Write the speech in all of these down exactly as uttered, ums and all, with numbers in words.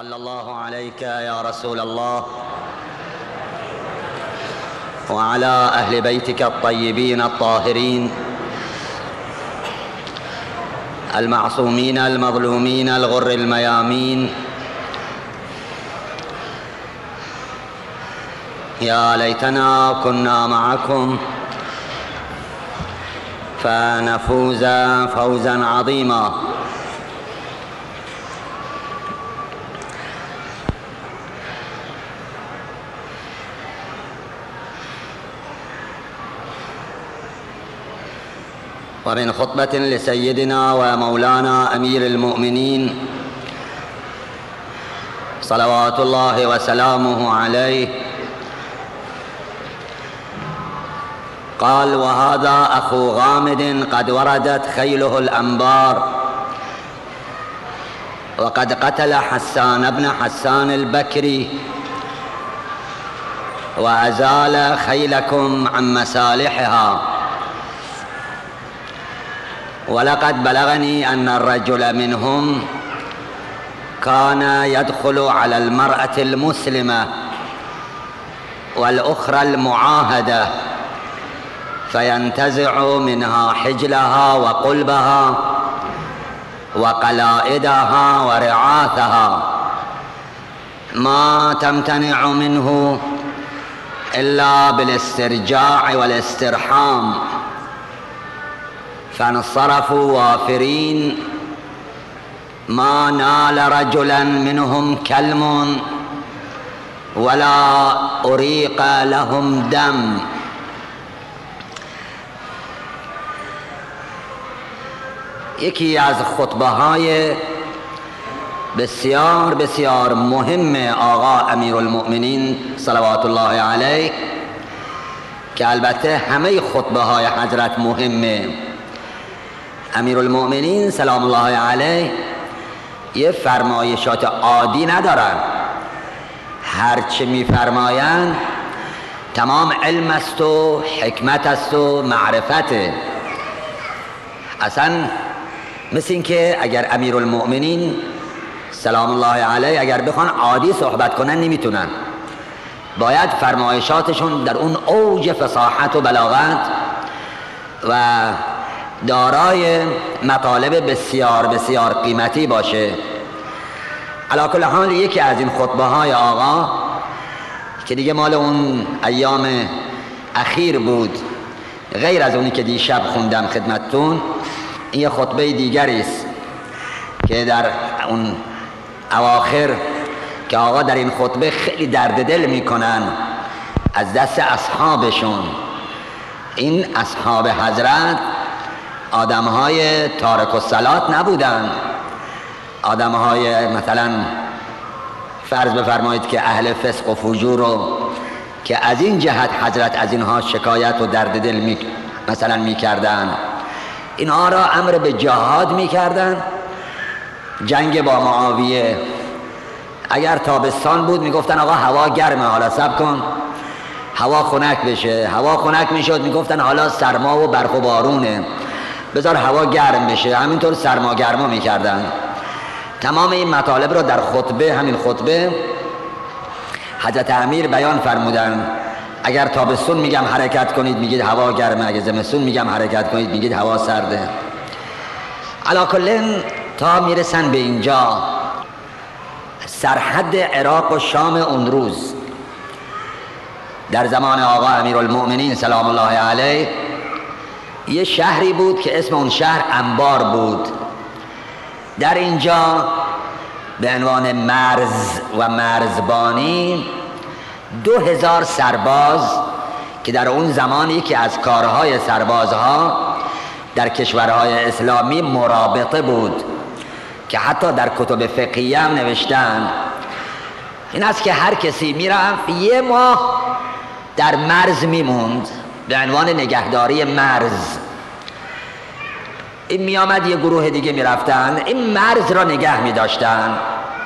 صلى الله عليك يا رسول الله وعلى أهل بيتك الطيبين الطاهرين المعصومين المظلومين الغر الميامين. يا ليتنا كنا معكم فنفوز فوزا عظيما. ومن خطبة لسيدنا ومولانا أمير المؤمنين صلوات الله وسلامه عليه قال: وهذا أخو غامد قد وردت خيله الأنبار وقد قتل حسان بن حسان البكري وأزال خيلكم عن مسالحها. ولقد بلغني أن الرجل منهم كان يدخل على المرأة المسلمة والأخرى المعاهدة فينتزع منها حجلها وقلبها وقلائدها ورعاثها ما تمتنع منه إلا بالاسترجاع والاسترحام، فانصرفوا وافرين ما نال رجلا منهم كلم ولا أريق لهم دم. یکی از خطبه های بسیار بسیار مهم آقا امیرالمؤمنین صلوات الله علیه که البته همه خطبه های حضرت مهمه. امیرالمؤمنین سلام الله علیه یه فرمایشات عادی ندارن، هرچه میفرمایند تمام علم است و حکمت است و معرفته. اصلا مثل این که اگر امیرالمؤمنین سلام الله علیه اگر بخوان عادی صحبت کنن نمیتونن، باید فرمایشاتشون در اون اوج فصاحت و بلاغت و دارای مطالب بسیار بسیار قیمتی باشه. علی کل حال یکی از این خطبه های آقا که دیگه مال اون ایام اخیر بود، غیر از اونی که دیشب خوندم خدمتتون، این یه خطبه دیگری است که در اون اواخر که آقا در این خطبه خیلی درد دل میکنن از دست اصحابشون. این اصحاب حضرت آدمهای تارک الصلات نبودن، آدمهای مثلا فرض بفرمایید که اهل فسق و فجور رو که از این جهت حضرت از اینها شکایت و درد دل می مثلا میکردن، اینها را امر به جهاد میکردن. جنگ با معاویه اگر تابستان بود میگفتن آقا هوا گرمه، حالا صبر کن هوا خنک بشه. هوا خنک میشد میگفتن حالا سرما و برف و بارونه، بذار هوا گرم بشه. همینطور سرما گرما میکردن. تمام این مطالب را در خطبه، همین خطبه حضرت امیر بیان فرمودن. اگر تابستون میگم حرکت کنید میگید هوا گرمه، اگر زمستون میگم حرکت کنید میگید هوا سرده. علی کل تا میرسن به اینجا سرحد عراق و شام اون روز در زمان آقا امیرالمؤمنین سلام الله علیه یه شهری بود که اسم اون شهر انبار بود. در اینجا به عنوان مرز و مرزبانی دو هزار سرباز که در اون زمان یکی از کارهای سربازها در کشورهای اسلامی مرابطه بود که حتی در کتب فقهیه هم نوشتن این است که هر کسی میرفت یه ماه در مرز میموند به عنوان نگهداری مرز. این میامد یه گروه دیگه میرفتن این مرز را نگه میداشتن.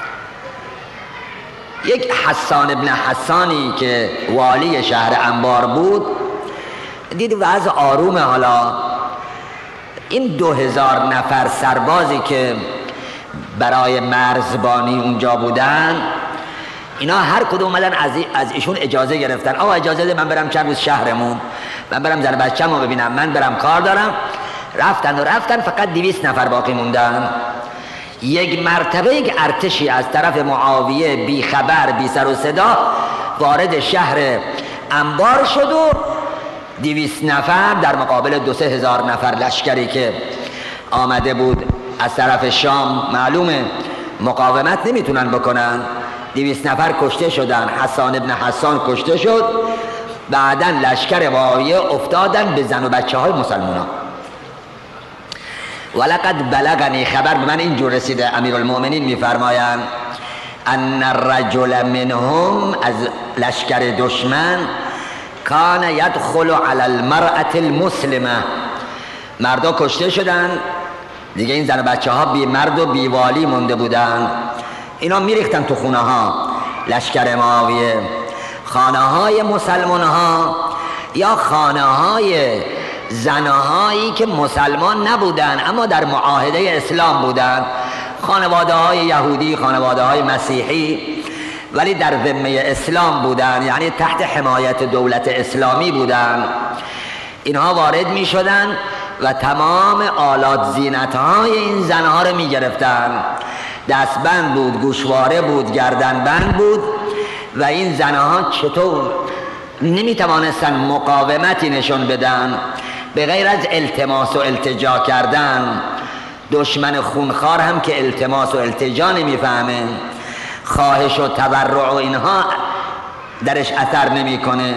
یک حسان ابن حسانی که والی شهر انبار بود دید وضع آرومه، حالا این دو هزار نفر سربازی که برای مرزبانی اونجا بودن، اینا هر کدوم اومدن از, از ایشون اجازه گرفتن. آقا اجازه ده من برم چند روز شهرمون، من برم زن بچه‌مو ببینم، من برم کار دارم. رفتن و رفتن، فقط دویست نفر باقی موندن. یک مرتبه یک ارتشی از طرف معاویه بی خبر بی سر و صدا وارد شهر انبار شد و دویست نفر در مقابل دو سه هزار نفر لشکری که آمده بود از طرف شام، معلومه مقاومت نمیتونن بکنن، دویست نفر کشته شدن. حسان ابن حسان کشته شد. بعدا لشکر معاویه افتادن به زن و بچه های مسلمان ها. ولقد بلغنی، خبر به من اینجور رسیده، امیرالمؤمنین میفرمایند ان الرجل منهم، از لشکر دشمن، کان یدخل علی المرأة المسلمه، مردا کشته شدن دیگه، این زن و بچه ها بی مرد و بی والی مونده بودن. اینا میریختن تو خونه ها، لشکر معاویه، خانه های مسلمان ها یا خانه های زنهایی که مسلمان نبودن اما در معاهده اسلام بودن، خانواده های یهودی، خانواده های مسیحی، ولی در ذمه اسلام بودن، یعنی تحت حمایت دولت اسلامی بودن. اینها وارد می شدن و تمام آلات زینت های این زنها رو می گرفتن. دستبند بود، گوشواره بود، گردنبند بود و این زنها چطور نمی توانستن مقاومتی نشون بدن به غیر از التماس و التجا کردن. دشمن خونخوار هم که التماس و التجا نمیفهمه، خواهش و تبرع و اینها درش اثر نمیکنه.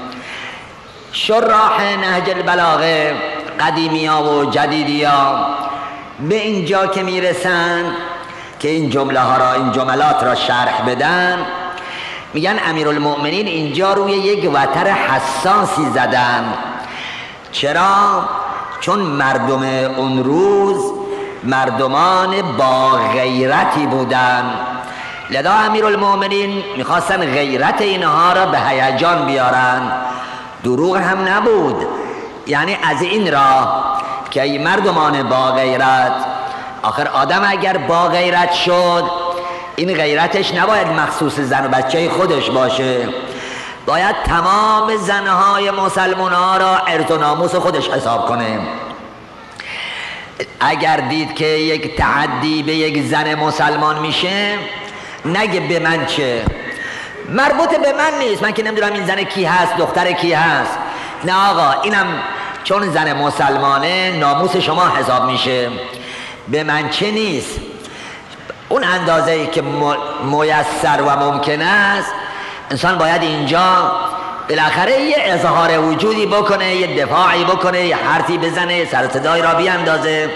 شراح نهج البلاغه، قدیمی ها و جدیدی ها، به اینجا که میرسن که این جمله ها را، این جملات را شرح بدن، میگن امیرالمؤمنین اینجا روی یک وتر حساسی زدن. چرا؟ چون مردم اون روز مردمان با غیرتی بودن، لذا امیرالمؤمنین میخواستن غیرت اینها را به هیجان بیارن. دروغ هم نبود، یعنی از این راه که ای مردمان با غیرت، آخر آدم اگر با غیرت شد این غیرتش نباید مخصوص زن و بچه خودش باشه، باید تمام زنهای مسلمان ها را عرض و ناموس خودش حساب کنه. اگر دید که یک تعدی به یک زن مسلمان میشه، نگه به من چه، مربوط به من نیست، من که نمیدونم این زن کی هست، دختر کی هست. نه آقا، اینم چون زن مسلمانه ناموس شما حساب میشه، به من چه نیست. اون اندازه‌ای که میسر و ممکن است انسان باید اینجا بالاخره یه اظهار وجودی بکنه، یه دفاعی بکنه، یه حرفی بزنه، سر صدای را بیاندازه.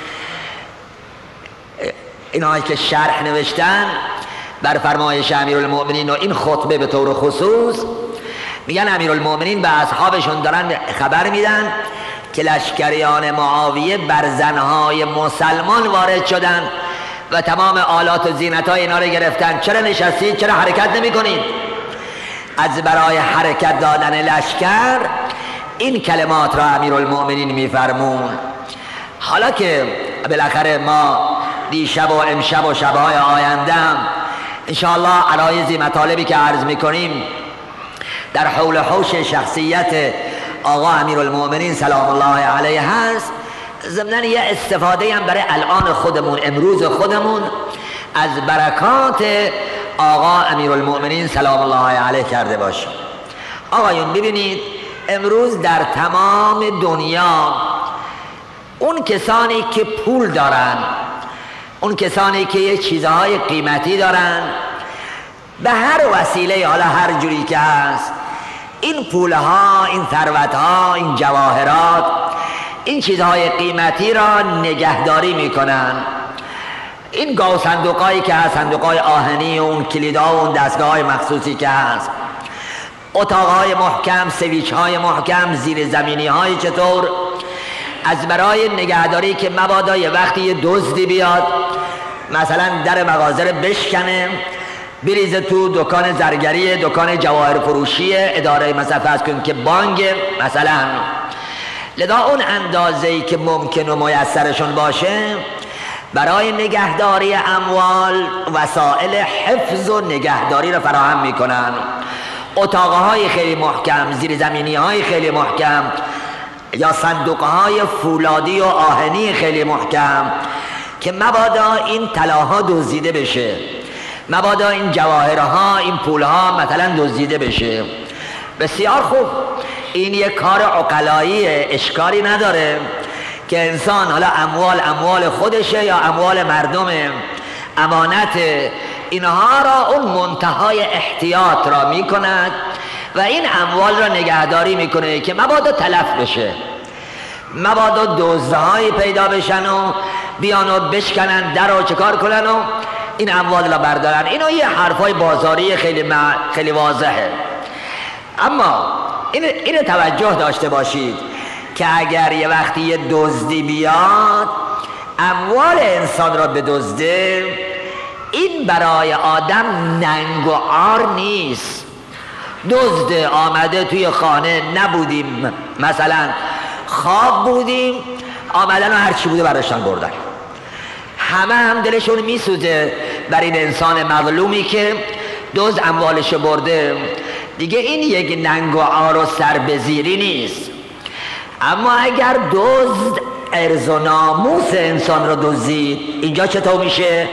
اینهایی که شرح نوشتن بر فرمایش امیرالمؤمنین و این خطبه به طور خصوص، میگن امیرالمؤمنین به اصحابشون دارن خبر میدن که لشکریان معاویه بر زنهای مسلمان وارد شدن و تمام آلات و زینت‌های اینا رو گرفتن. چرا نشستید؟ چرا حرکت نمی کنید؟ از برای حرکت دادن لشکر این کلمات را امیرالمؤمنین میفرمون. حالا که بالاخره ما دیشب و امشب و شبهای آینده انشاءالله عرایضی مطالبی که عرض میکنیم در حول حوش شخصیت آقا امیرالمؤمنین سلام الله علیه هست، ضمناً یه استفاده هم برای الان خودمون، امروز خودمون، از برکات آقا امیرالمؤمنین سلام الله علیه کرده باشیم. آقایون ببینید، امروز در تمام دنیا اون کسانی که پول دارن، اون کسانی که یه چیزهای قیمتی دارن، به هر وسیله، حالا هر جوری که هست، این پولها، این ثروتها، این جواهرات، این چیزهای قیمتی را نگهداری میکنن. این گاو صندوقایی که هست، صندوقای آهنی و اون کلیدها و اون دستگاه‌های مخصوصی که هست، اتاقهای محکم، سویچهای محکم، زیر زمینی های چطور، از برای نگهداری که مبادا یه وقتی یه دزدی بیاد مثلا در مغازه رو بشکنه، بریزه تو دکان زرگری، دکان جواهر فروشی، اداره مثلا فرض کن که بانک مثلا، لذا اون اندازه‌ای که ممکن و میسرشون باشه برای نگهداری اموال وسایل حفظ و نگهداری را فراهم میکنن، اتاقهای خیلی محکم، زیرزمینی های خیلی محکم، یا صندوق های فولادی و آهنی خیلی محکم که مبادا این طلاها دزدیده بشه، مبادا این جواهرها، این پولها مثلا دزدیده بشه. بسیار خوب، این یک کار عقلایی، اشکالی نداره که انسان حالا اموال اموال خودشه یا اموال مردمه، امانت، اینها را اون منتهای احتیاط را میکند و این اموال را نگهداری میکنه که مبادا تلف بشه، مبادا دزدهایی پیدا بشن و بیان و بشکنن در و چکار کنن و این اموال را بردارن. اینو یه حرفای بازاری خیلی مع... خیلی واضحه. اما این این توجه داشته باشید که اگر یه وقتی یه دزدی بیاد اموال انسان را بدزده، این برای آدم ننگ و عار نیست. دزد آمده توی خانه، نبودیم مثلا خواب بودیم، آمدن و هرچی بوده برداشتن بردن، همه هم دلشون میسوزه بر این انسان مظلومی که دزد اموالش برده. دیگه این یک ننگ و عار و سربزیری نیست. اما اگر دزد عرض و ناموس انسان رو دزدید، اینجا چطور میشه؟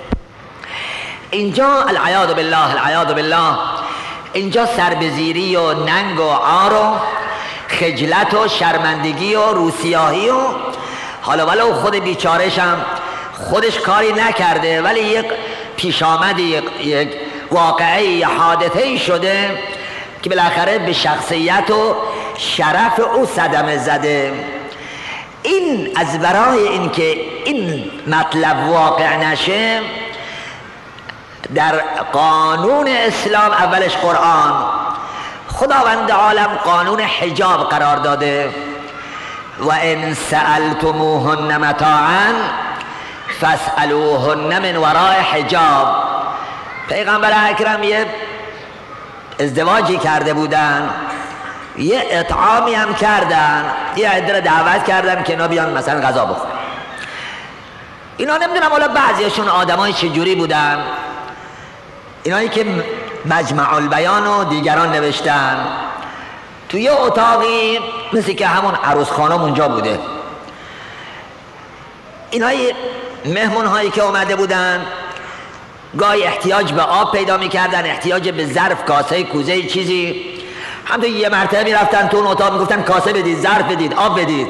اینجا العیاذ بالله العیاذ بالله اینجا سربزیری و ننگ و عار و خجلت و شرمندگی و روسیاهی و حالا ولو خود بیچارش هم خودش کاری نکرده ولی یک پیش آمدی، یک, یک واقعی حادثه‌ای شده که بالاخره به شخصیت و شرف او صدمه زده. این از برای اینکه این مطلب واقع نشه، در قانون اسلام اولش قرآن خداوند عالم قانون حجاب قرار داده. و ان سألتموهن متاعا فاسألوهن من وراء حجاب. پیغمبر اکرم یه ازدواجی کرده بودن، یه اطعامی هم کردن، یه عده دعوت کردن که اینا بیان مثلا غذا بخورن. اینا نمیدونم حالا بعضیشون آدمای چجوری بودن، اینایی که مجمع البیان و دیگران نوشتن، تو یه اتاقی مثل که همون عروس خانم اونجا بوده، اینایی مهمون هایی که اومده بودن گاهی احتیاج به آب پیدا میکردن، احتیاج به ظرف، کاسه، کوزه، چیزی، هم تو یه مرتبه میرفتن تو اون اتاق میگفتن کاسه بدید، ظرف بدید، آب بدید.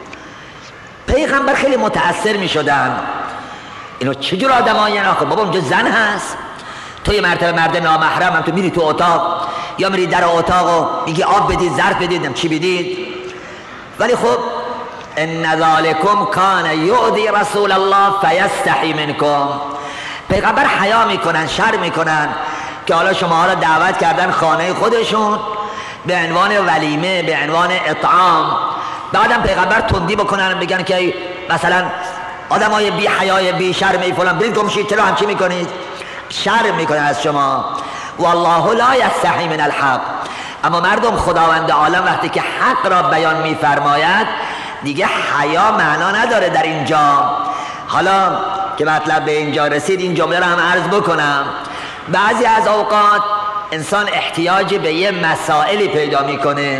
پیغمبر خیلی متأثر میشدن، اینو چجور آدمایی آخه؟ بابا اونجا زن هست، تو یه مرتبه مرد نامحرم هم تو میری تو اتاق یا میری در اتاق و میگی آب بدید، ظرف بدید، چی بدید؟ ولی خب ان ذالکم کان یؤذی رسول الله فیستحی منکم. پیغمبر حیا میکنن، شرم میکنن که حالا شما را دعوت کردن خانه خودشون به عنوان ولیمه، به عنوان اطعام، بعدم پیغمبر تندی بکنن بگن که مثلا آدمای بی حیای بی شرمی فلان برید گمشید، چرا همچی میکنید؟ شرم میکنن از شما. والله لا یستحی من الحق. اما مردم، خداوند عالم وقتی که حق را بیان میفرماید دیگه حیا معنا نداره در اینجا. حالا که مطلب به اینجا رسید این جمله را هم عرض بکنم. بعضی از اوقات انسان احتیاج به یه مسائلی پیدا میکنه،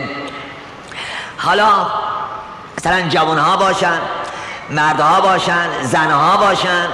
حالا مثلا جوانها باشن، مردها باشن، زنها باشن،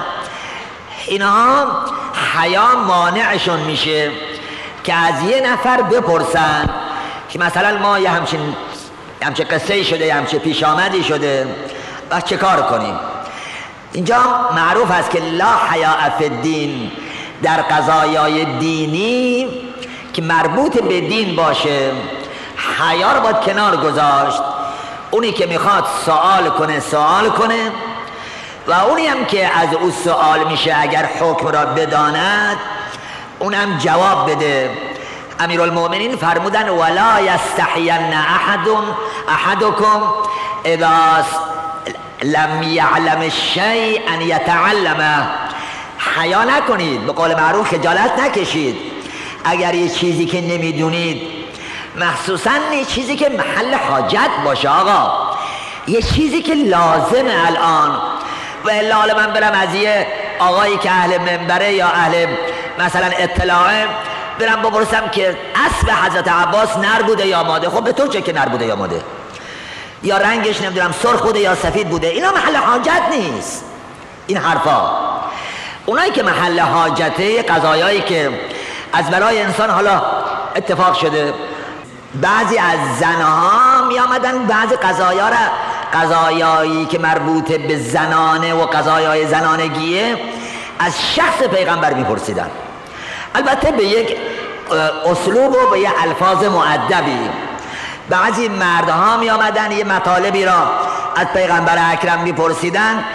اینها حیا مانعشون میشه که از یه نفر بپرسن که مثلا ما یه همچین همچین قصه شده، یه همچین پیش آمدی شده و چه کار کنیم. اینجا معروف است که لا حیاء فی الدین، در قضایای دینی که مربوط به دین باشه حیا رو باید کنار گذاشت. اونی که میخواد سوال کنه سوال کنه و اونی هم که از او سوال میشه اگر حکم را بداند اونم جواب بده. امیرالمؤمنین فرمودن ولا یستحین احد احدکم اذا لم یعلم الشیء ان یتعلمه. حیا نکنید، به قول معروف خجالت نکشید اگر یه چیزی که نمیدونید، مخصوصا یه چیزی که محل حاجت باشه. آقا یه چیزی که لازمه الان و الا حالا من برم از یه آقایی که اهل منبره یا اهل مثلا اطلاعه برم بپرسم که اسب حضرت عباس نر بوده یا ماده؟ خب به تو چه که نر بوده یا ماده؟ یا رنگش نمیدونم سرخ بوده یا سفید بوده؟ اینا محل حاجت نیست این حرفا. اونایی که محل حاجته قضایایی که از برای انسان حالا اتفاق شده، بعضی از زنها می آمدن بعضی قضایا را، قضایایی که مربوط به زنانه و قضایای زنانگیه، از شخص پیغمبر می پرسیدن، البته به یک اسلوب و به یک الفاظ مؤدبی. بعضی مردها می آمدن یه مطالبی را از پیغمبر اکرم می پرسیدن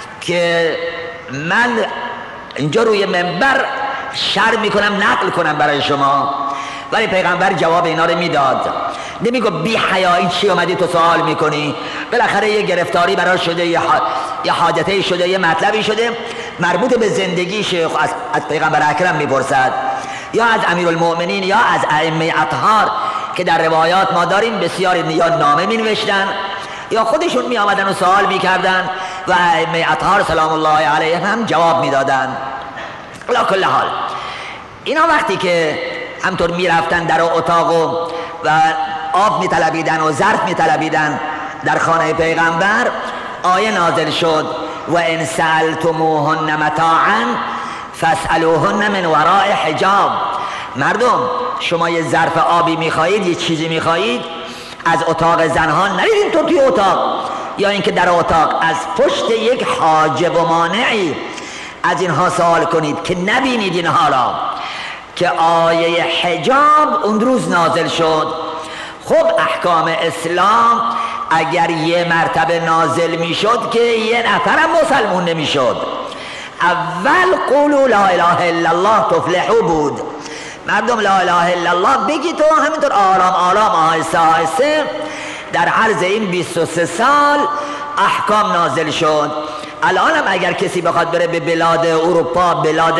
که من اینجا روی منبر شرح می کنم نقل کنم برای شما، ولی پیغمبر جواب اینا رو میداد. نمیگو بی حیایی چی اومدی تو سوال میکنی؟ بالاخره یه گرفتاری برای شده، یه, ح... یه حاجته شده، یه مطلبی شده مربوط به زندگی شیخ از... از پیغمبر اکرم میپرسد، یا از امیرالمؤمنین یا از ائمه اطهار که در روایات ما داریم بسیار یا نامه مینوشتن یا خودشون می آمدن و سوال میکردن و ائمه اطهار سلام الله علیهم هم جواب میدادن. علی کل حال اینا وقتی که همطور میرفتن در اتاق و, و آب میطلبیدن و ظرف میطلبیدن در خانه پیغمبر، آیه نازل شد و ان سألتموهن متاعا فاسألوهن من وراء حجاب. مردم شما یه ظرف آبی میخواهید، یه چیزی میخواهید، از اتاق زنها نرید اینطور توی اتاق، یا اینکه در اتاق از پشت یک حاجب و مانعی از اینها سوال کنید که نبینید اینها را. که آیه حجاب اون روز نازل شد. خب احکام اسلام اگر یه مرتبه نازل میشد که یه نفرم مسلمون نمیشد. اول قولوا لا اله الا الله تفلحوا بود. مردم لا اله الا الله بگی تو، همینطور آرام آرام آهسته آهسته در عرض این بیست و سه سال احکام نازل شد. الان هم اگر کسی بخواد بره به بلاد اروپا، بلاد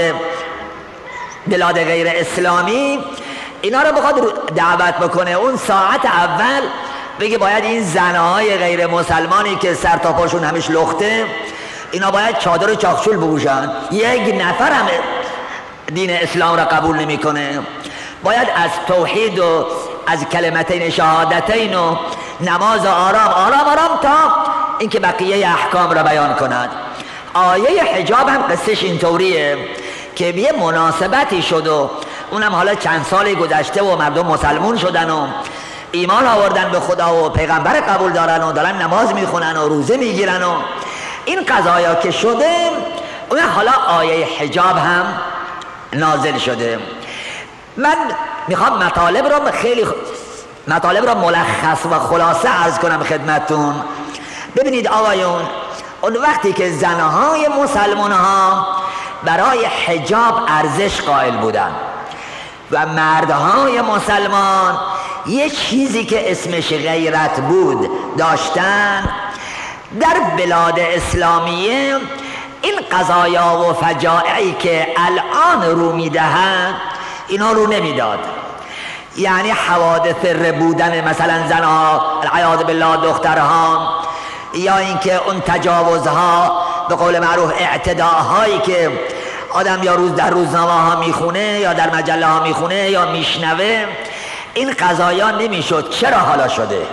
بلاد غیر اسلامی، اینا رو بخواد دعوت بکنه، اون ساعت اول بگه باید این زنهای غیر مسلمانی که سر تا پاشون همش لخته، اینا باید چادر و چاخچول بپوشن. یک نفر هم دین اسلام را قبول نمیکنه. باید از توحید و از کلمتین شهادتین و نماز آرام آرام آرام تا اینکه بقیه احکام را بیان کند. آیه حجاب هم قصهش اینطوریه که یه مناسبتی شد و اونم حالا چند سالی گذشته و مردم مسلمون شدن و ایمان آوردن به خدا و پیغمبر قبول دارن و دارن نماز میخونن و روزه میگیرن و این قضایا که شده، اون حالا آیه حجاب هم نازل شده. من میخوام مطالب را خیلی مطالب را ملخص و خلاصه عرض کنم خدمتون. ببینید آقایون، اون وقتی که زنهای مسلمان ها برای حجاب ارزش قائل بودن و مردهای مسلمان یه چیزی که اسمش غیرت بود داشتن، در بلاد اسلامیه این قضایا و فجایعی که الان رو میدهند اینا رو نمیداد. یعنی حوادث ربودن مثلا زنها، العیاذ بالله دخترها، یا اینکه اون تجاوزها، به قول معروف اعتداءهایی که آدم یا روز در روزنامه ها میخونه یا در مجله ها میخونه یا میشنوه، این قضایا نمیشد. چرا حالا شده؟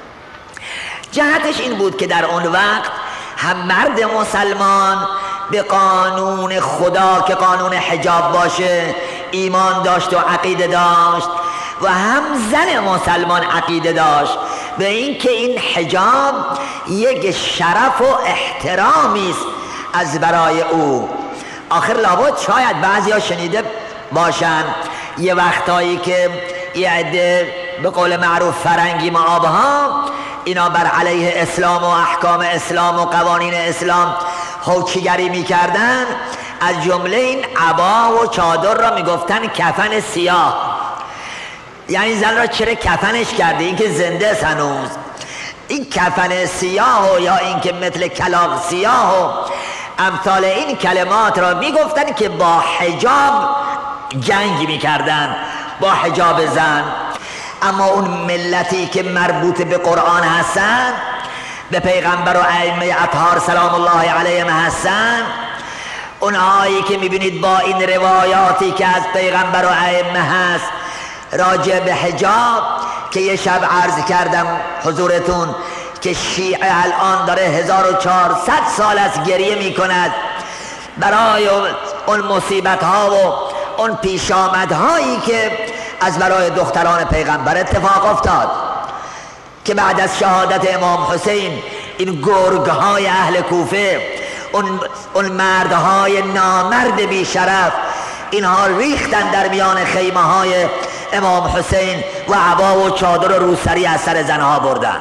جهتش این بود که در اون وقت هم مرد مسلمان به قانون خدا که قانون حجاب باشه ایمان داشت و عقیده داشت، و هم زن مسلمان عقیده داشت به اینکه این حجاب یک شرف و احترامی است از برای او. آخر لابد شاید بعضیا شنیده باشن یه وقتایی که یه عده به قول معروف فرنگی معابها اینا بر علیه اسلام و احکام اسلام و قوانین اسلام هوچیگری میکردن، از جمله این عبا و چادر را میگفتن کفن سیاه. یعنی زن را چرا کفنش کرده؟ این که زنده است هنوز. این کفن سیاه و یا این که مثل کلاغ سیاه و امثال این کلمات را میگفتن که با حجاب جنگ میکردن، با حجاب زن. اما اون ملتی که مربوط به قرآن هستن به پیغمبر و ائمه اطهار سلام الله علیهم هستن، اونهایی که میبینید با این روایاتی که از پیغمبر و ائمه هست راجع به حجاب، که یه شب عرض کردم حضورتون که شیعه الان داره هزار و چهارصد سال از گریه میکند برای اون مصیبت ها و اون پیش آمدهایی که از برای دختران پیغمبر اتفاق افتاد، که بعد از شهادت امام حسین این گرگ های اهل کوفه، اون, اون مردهای نامرد بی شرف، اینها ریختن در میان خیمه های امام حسین و عبا و چادر و روسری از سر زنها بردن.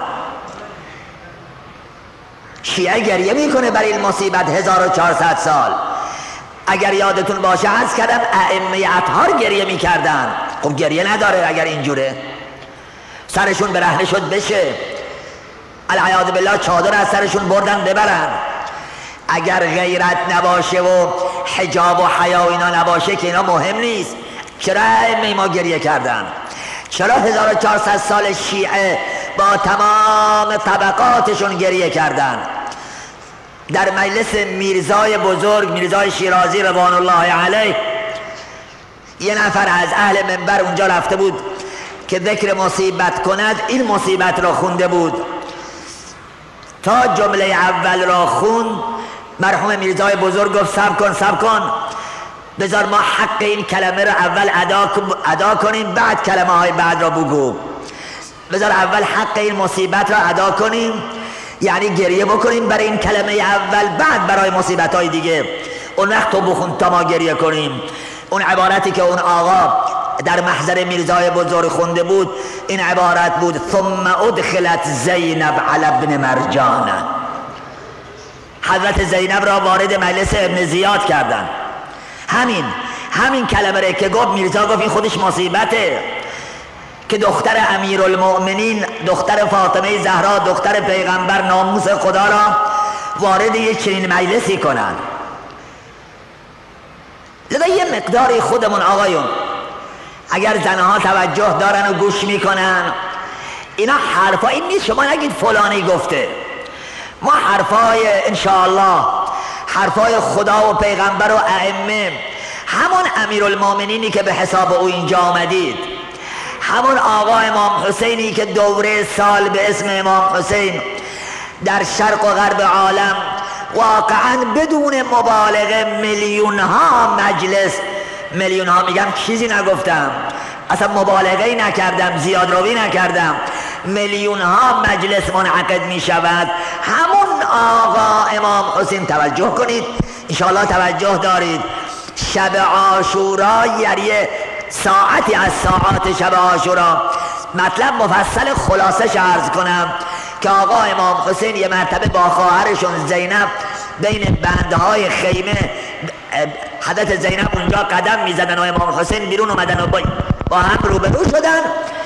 شیعه گریه میکنه برای این مصیبت هزار و چهارصد سال. اگر یادتون باشه عرض کردم ائمه اطهار گریه میکردن. خب گریه نداره اگر اینجوره، سرشون برهنه شد بشه، العیاذ بالله چادر از سرشون بردن ببرن. اگر غیرت نباشه و حجاب و حیا اینا نباشه که اینا مهم نیست، چرا ائمه ما گریه کردن؟ چرا هزار و چهارصد سال شیعه با تمام طبقاتشون گریه کردن؟ در مجلس میرزای بزرگ، میرزای شیرازی رضوان الله علیه، یه نفر از اهل منبر اونجا رفته بود که ذکر مصیبت کند، این مصیبت را خونده بود. تا جمله اول را خوند، مرحوم میرزای بزرگ گفت صبر کن صبر کن، بذار ما حق این کلمه را اول ادا, ادا کنیم، بعد کلمه های بعد را بگو. بذار اول حق این مصیبت را ادا کنیم، یعنی گریه بکنیم برای این کلمه اول، بعد برای مصیبت های دیگه اون وقت تو بخون تا ما گریه کنیم. اون عبارتی که اون آقا در محضر میرزای بزرگ خونده بود این عبارت بود: ثم ادخلت زینب علی ابن مرجان. حضرت زینب را وارد مجلس ابن زیاد کردن. همین همین کلمه را که گفت میرزا گفت این خودش مصیبته که دختر امیرالمؤمنین، دختر فاطمه زهرا، دختر پیغمبر، ناموس خدا را وارد یک چنین مجلسی کنن. لذا یه مقداری خودمون آقایون اگر زنها توجه دارن و گوش میکنن، اینا حرفا این نیست شما نگید فلانی گفته، ما حرفای انشاءالله حرفای خدا و پیغمبر و ائمه، همون امیرالمؤمنینی که به حساب او اینجا آمدید، همون آقا امام حسینی که دوره سال به اسم امام حسین در شرق و غرب عالم واقعا بدون مبالغه میلیون ها مجلس، میلیون ها میگم چیزی نگفتم، اصلا مبالغه نکردم، زیاد روی نکردم، میلیون ها مجلس منعقد می شود. همون آقا امام حسین، توجه کنید انشاءالله توجه دارید، شب عاشورا یعنی ساعتی از ساعات شب عاشورا، مطلب مفصل خلاصش عرض کنم که آقا امام حسین یه مرتبه با خواهرشون زینب بین بندهای خیمه، حضرت زینب اونجا قدم میزدن و امام حسین بیرون اومدن و با هم روبرو شدن.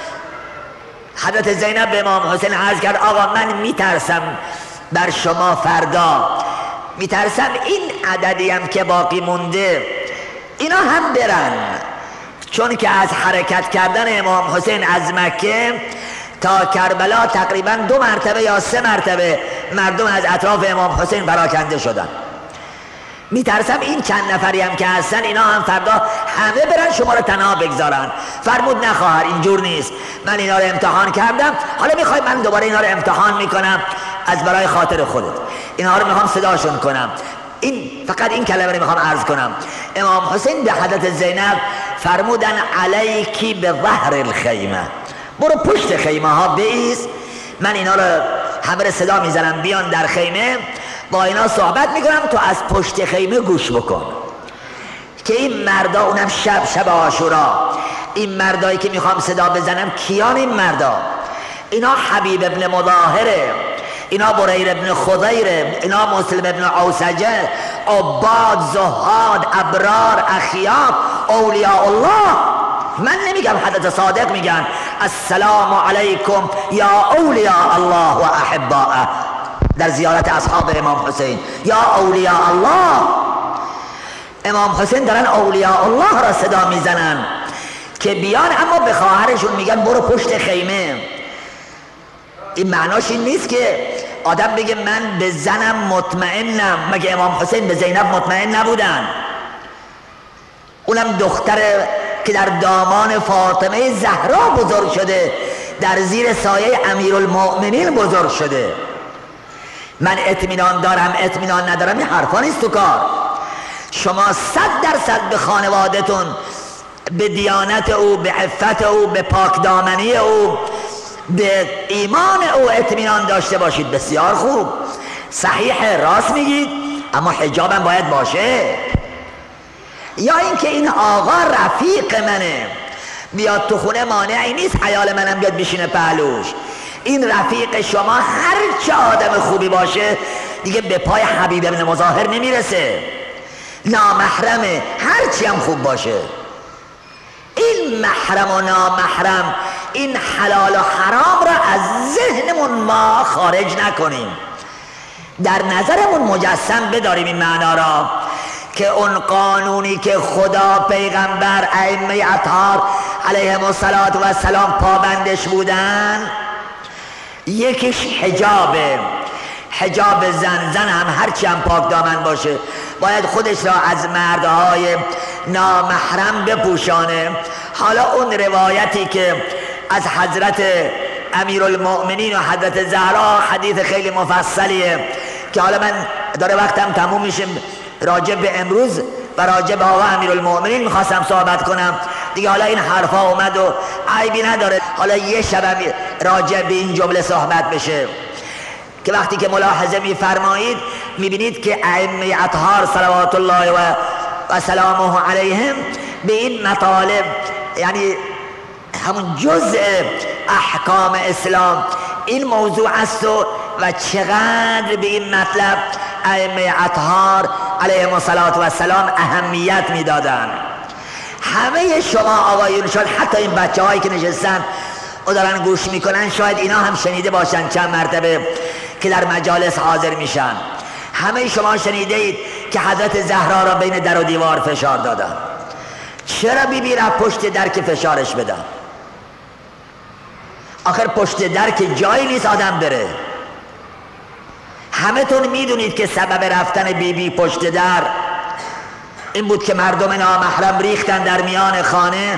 حضرت زینب به امام حسین عرض کرد آقا من میترسم بر شما فردا، میترسم این عددی هم که باقی مونده اینا هم برن، چون که از حرکت کردن امام حسین از مکه تا کربلا تقریبا دو مرتبه یا سه مرتبه مردم از اطراف امام حسین پراکنده شدن. میترسم این چند نفری هم که هستن اینا هم فردا همه برن شما رو تنها بگذارن. فرمود نه خواهر اینجور نیست، من اینا رو امتحان کردم، حالا میخوای من دوباره اینا رو امتحان میکنم از برای خاطر خودت، اینا رو میخوام صداشون کنم. این فقط این کلمه رو میخوام عرض کنم. امام حسین به حضرت زینب فرمودن علیکی به ظهر الخیمه، برو پشت خیمه ها بایست، من اینا رو همه رو صدا میزنم بیان در خیمه، با اینا صحبت میکنم، تو از پشت خیمه گوش بکن که این مردا، اونم شب شب عاشورا، این مردایی که میخوام صدا بزنم کیان این مردا؟ اینا حبیب ابن مظاهره، اینا بریر ابن خضیره، اینا مسلم ابن عوسجه، عباد، زهاد، ابرار، اخیار، اولیاء الله. من نمیگم، حضرت صادق میگن السلام علیکم یا اولیاء الله و احباءه در زیارت اصحاب امام حسین، یا اولیاء الله. امام حسین دارن اولیاء الله را صدا میزنن که بیان، اما به خواهرشون میگن برو پشت خیمه. این معناش این نیست که آدم بگه من به زنم مطمئنم. مگه امام حسین به زینب مطمئن نبودن؟ اونم دختر که در دامان فاطمه زهرا بزرگ شده، در زیر سایه امیرالمؤمنین بزرگ شده. من اطمینان دارم اطمینان ندارم این حرفا نیست تو کار. شما صد درصد به خانوادتون، به دیانت او، به عفت او، به پاکدامنی او، به ایمان او اطمینان داشته باشید. بسیار خوب، صحیح، راست میگید، اما حجابم باید باشه. یا اینکه این آقا رفیق منه، بیاد تو خونه، مانعی نیست حیال منم بیاد بشینه پهلوش. این رفیق شما هر چه آدم خوبی باشه دیگه به پای حبیب ابن مظاهر نمیرسه. نامحرمه هر چی هم خوب باشه. این محرم و نامحرم، این حلال و حرام را از ذهنمون ما خارج نکنیم، در نظرمون مجسم بداریم این معنا را که اون قانونی که خدا، پیغمبر، ائمه اطهار علیهم السلام پابندش بودن، یکیش حجابه. حجاب زن، زن هم هرچی هم پاک دامن باشه باید خودش را از مردهای نامحرم بپوشانه. حالا اون روایتی که از حضرت امیرالمؤمنین و حضرت زهرا حدیث خیلی مفصلیه که حالا من داره وقتم تموم میشه، راجع به امروز و راجع به آقا امیرالمؤمنین میخواستم صحبت کنم دیگه. حالا این حرفا اومد و عیبی نداره، حالا یه شب راجع به این جمله صحبت بشه که وقتی که ملاحظه میفرمایید میبینید که ائمه اطهار صلوات الله و, و سلامه علیهم به این مطالب، یعنی همون جزء احکام اسلام این موضوع است و, و چقدر به این مطلب ائمه اطهار علیهم السلام اهمیت میدادن. همه شما آقایون، شاید حتی این بچه هایی که نشستن و دارن گوش میکنن، شاید اینا هم شنیده باشن چند مرتبه که در مجالس حاضر میشن. همه شما شنیده اید که حضرت زهرا را بین در و دیوار فشار دادن. چرا بی بی رفت پشت در که فشارش بدن؟ آخر پشت در که جایی نیست آدم بره. همه تون میدونید که سبب رفتن بی بی پشت در این بود که مردم نامحرم ریختن در میان خانه،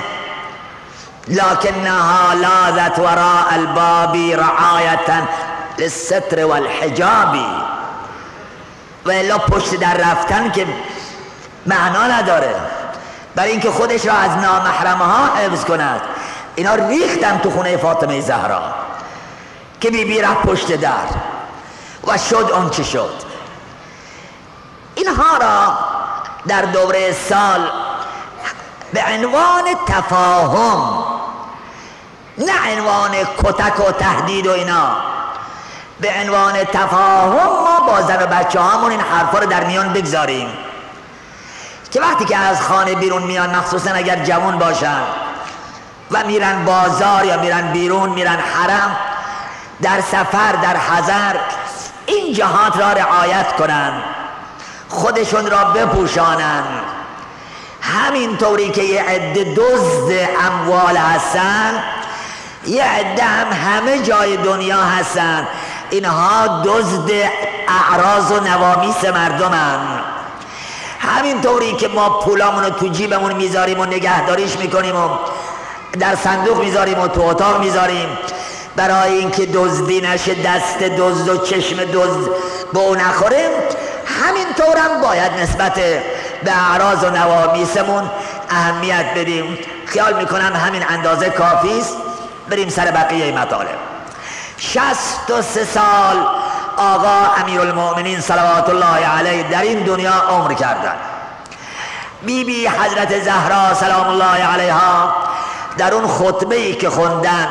لکنها لاذت وراء الباب رعایتا للستر والحجاب. و الا پشت در رفتن که معنا نداره، برای اینکه خودش را از نامحرمه ها حفظ کند. اینا ریختن تو خونه فاطمه زهرا که بی بی رفت پشت در و شد اون چه شد. اینها را در دوره سال به عنوان تفاهم، نه عنوان کتک و تهدید و اینا، به عنوان تفاهم ما با زن و بچه هامون این حرفا رو در میان بگذاریم که وقتی که از خانه بیرون میان، مخصوصا اگر جوان باشن و میرن بازار یا میرن بیرون، میرن حرم، در سفر، در حضر، این جهات را رعایت کنن، خودشون را بپوشانن. همین طوری که یه عده دزد اموال هستن، یه عده هم همه جای دنیا هستن، اینها دزد اعراض و نوامیس مردمن. همین طوری که ما پولامونو تو جیبمون میذاریم و نگهداریش میکنیم و در صندوق میذاریم و تو اتاق میذاریم برای اینکه دزدی نشه، دست دزد و چشم دزد به اون نخوره، همین طورم باید نسبت به اعراض و نوامیسمون اهمیت بدیم. خیال میکنم همین اندازه کافی است. بریم سر بقیه مطالب. شصت و سه سال آقا امیرالمؤمنین صلوات الله علیه در این دنیا عمر کردن. بی بی حضرت زهرا سلام الله علیها در اون خطبه‌ای که خوندن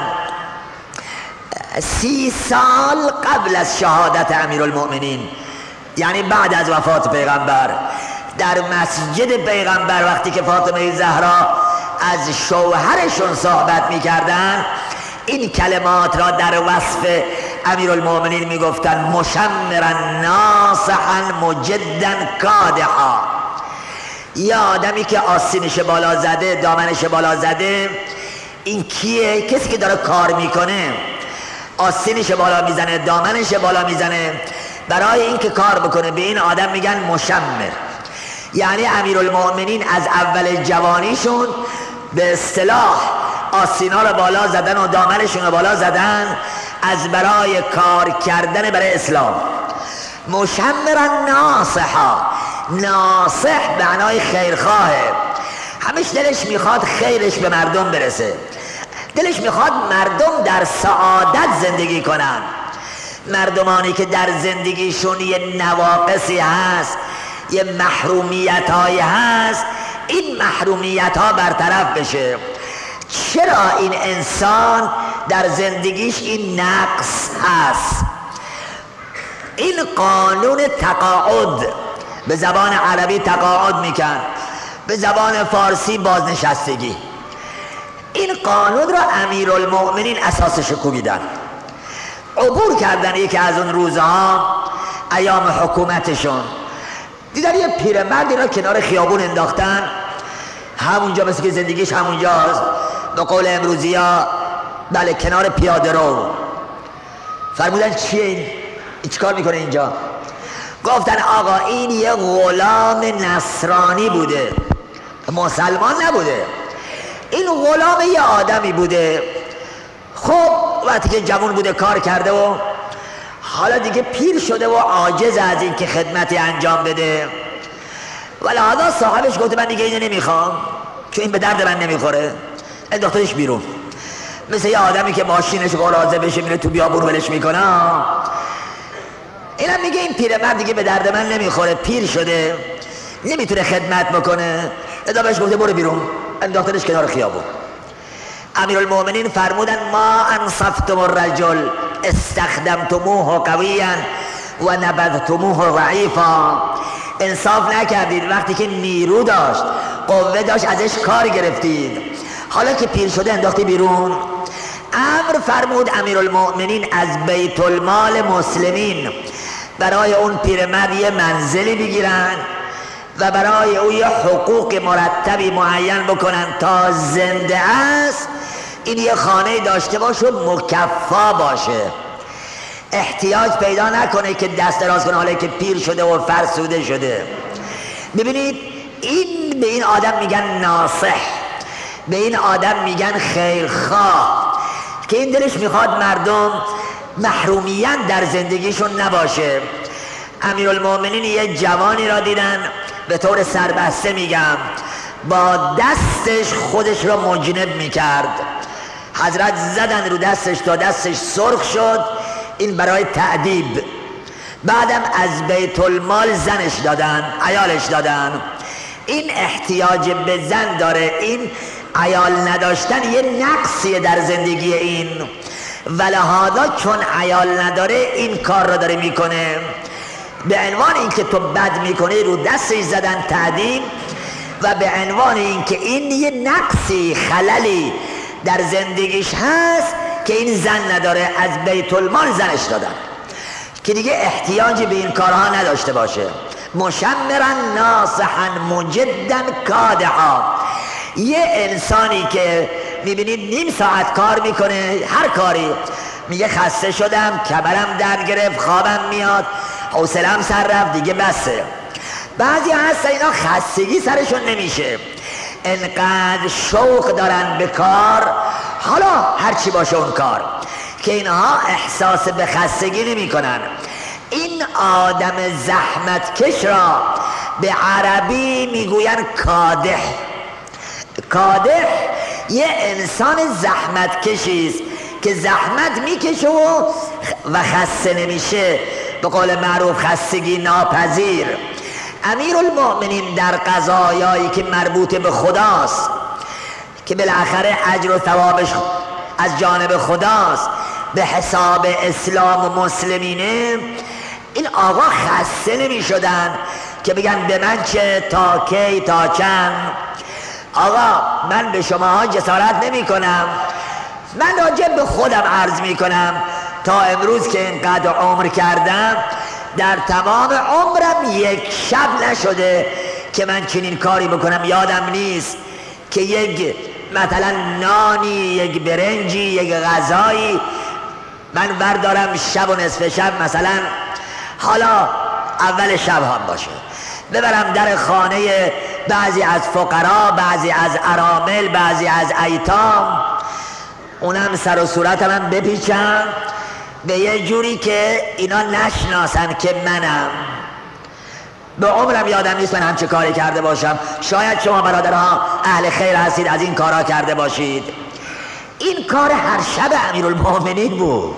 سی سال قبل از شهادت امیرالمؤمنین، یعنی بعد از وفات پیغمبر، در مسجد پیغمبر وقتی که فاطمه زهرا از شوهرشون صحبت میکردن، این کلمات را در وصف امیرالمؤمنین میگفتن: مشمرا ناصحا مجدا کادحا. یا آدمی که آستینش بالا زده، دامنش بالا زده، این کیه؟ کسی که داره کار میکنه، آستینش بالا میزنه، دامنش بالا میزنه برای اینکه کار بکنه. به این آدم میگن مشمر. یعنی امیرالمؤمنین از اول جوانیشون به اصطلاح آستینا رو بالا زدن و دامنشون رو بالا زدن از برای کار کردن برای اسلام. مشمرا ناصحا، ناصح به معنای خیرخواهه، همش دلش میخواد خیرش به مردم برسه، دلش میخواد مردم در سعادت زندگی کنن. مردمانی که در زندگیشون یه نواقصی هست، یه محرومیت هایی هست، این محرومیت ها برطرف بشه. چرا این انسان در زندگیش این نقص هست؟ این قانون تقاعد، به زبان عربی تقاعد میکن، به زبان فارسی بازنشستگی. این قانون را امیرالمؤمنین اساسش کوبیدن، عبور کردن یکی از اون روزها ایام حکومتشون. دیدن یه پیرمردی را کنار خیابون انداختن، همونجا مثل که زندگیش همونجاست، به قول امروزی ها بله کنار پیاده رو. فرمودن چیه این؟ چیکار میکنه اینجا؟ گفتن آقا این یه غلام نصرانی بوده، مسلمان نبوده، این غلام یه آدمی بوده. خب وقتی که جوان بوده کار کرده و حالا دیگه پیر شده و عاجز از این که خدمتی انجام بده، ولی حالا صاحبش گفته من دیگه اینو نمیخوام چون این به درد من نمیخوره، انداختش بیرون. مثل یه آدمی که ماشینش قراضه بشه میره تو بیابون ولش میکنه. اینم میگه این پیرمرد دیگه به درد من نمیخوره، پیر شده نمیتونه خدمت بکنه، ادا بهش گفته برو بیرون، انداختنش کنار خیابون. امیرالمؤمنین فرمودن ما انصفتم الرجل استخدمتموه قویا و نبذتموه ضعیفا. انصاف نکردید، وقتی که نیرو داشت قوه داشت ازش کار گرفتید، حالا که پیر شده انداختی بیرون. امر فرمود امیرالمؤمنین از بیت المال مسلمین برای اون پیرمرد یه منزلی بگیرن و برای او یه حقوق مرتبی معین بکنن تا زنده است این یه خانه داشته باشه و مکفا باشه، احتیاج پیدا نکنه که دست دراز کنه حالا که پیر شده و فرسوده شده. ببینید این به این آدم میگن ناصح، به این آدم میگن خیرخواه، که این دلش میخواد مردم محرومیت در زندگیشون نباشه. امیرالمؤمنین یه جوانی را دیدن، به طور سربسته میگم، با دستش خودش را مجنب میکرد. حضرت زدن رو دستش تا دستش سرخ شد، این برای تعذیب. بعدم از بیت المال زنش دادن، عیالش دادن. این احتیاج به زن داره، این عیال نداشتن یه نقصیه در زندگی این، ولهذا چون عیال نداره این کار را داره میکنه. به عنوان اینکه تو بد میکنه رو دستش زدن تعذیب، و به عنوان اینکه این یه نقصی خللی در زندگیش هست که این زن نداره، از بیت المال زنش دادن که دیگه احتیاجی به این کارها نداشته باشه. مشمرا ناصحا مجدا کادحا، یه انسانی که میبینید نیم ساعت کار میکنه، هر کاری میگه خسته شدم، کمرم درد گرفت، خوابم میاد، حوصله‌ام سر رفت، دیگه بسه. بعضی هستن اینا خستگی سرشون نمیشه، انقدر شوق دارن به کار، حالا هرچی باشه اون کار، که اینها احساس به خستگی نمی کنن. این آدم زحمت کش را به عربی میگوین کادح. کادح یه انسان زحمت کشیست که زحمت میکشه و و خسته نمیشه، به قول معروف خستگی ناپذیر. امیرالمؤمنین در قضایایی که مربوط به خداست، که بالاخره اجر و ثوابش از جانب خداست، به حساب اسلام و مسلمینه، این آقا خسته نمی شدن که بگن به من چه، تا کی، تا چند. آقا من به شماها جسارت نمی کنم، من راجع به خودم عرض می کنم، تا امروز که اینقدر عمر کردم در تمام عمرم یک شب نشده که من چنین کاری بکنم. یادم نیست که یک مثلا نانی، یک برنجی، یک غذایی من بردارم شب و نصف شب، مثلا حالا اول شب هم باشه، ببرم در خانه بعضی از فقرا، بعضی از ارامل، بعضی از ایتام، اونم سر و صورتم هم بپیچم به یه جوری که اینا نشناسن که منم. به عمرم یادم نیست من همچه کاری کرده باشم. شاید شما برادرها اهل خیر هستید، از این کارا کرده باشید. این کار هر شب امیرالمومنین بود.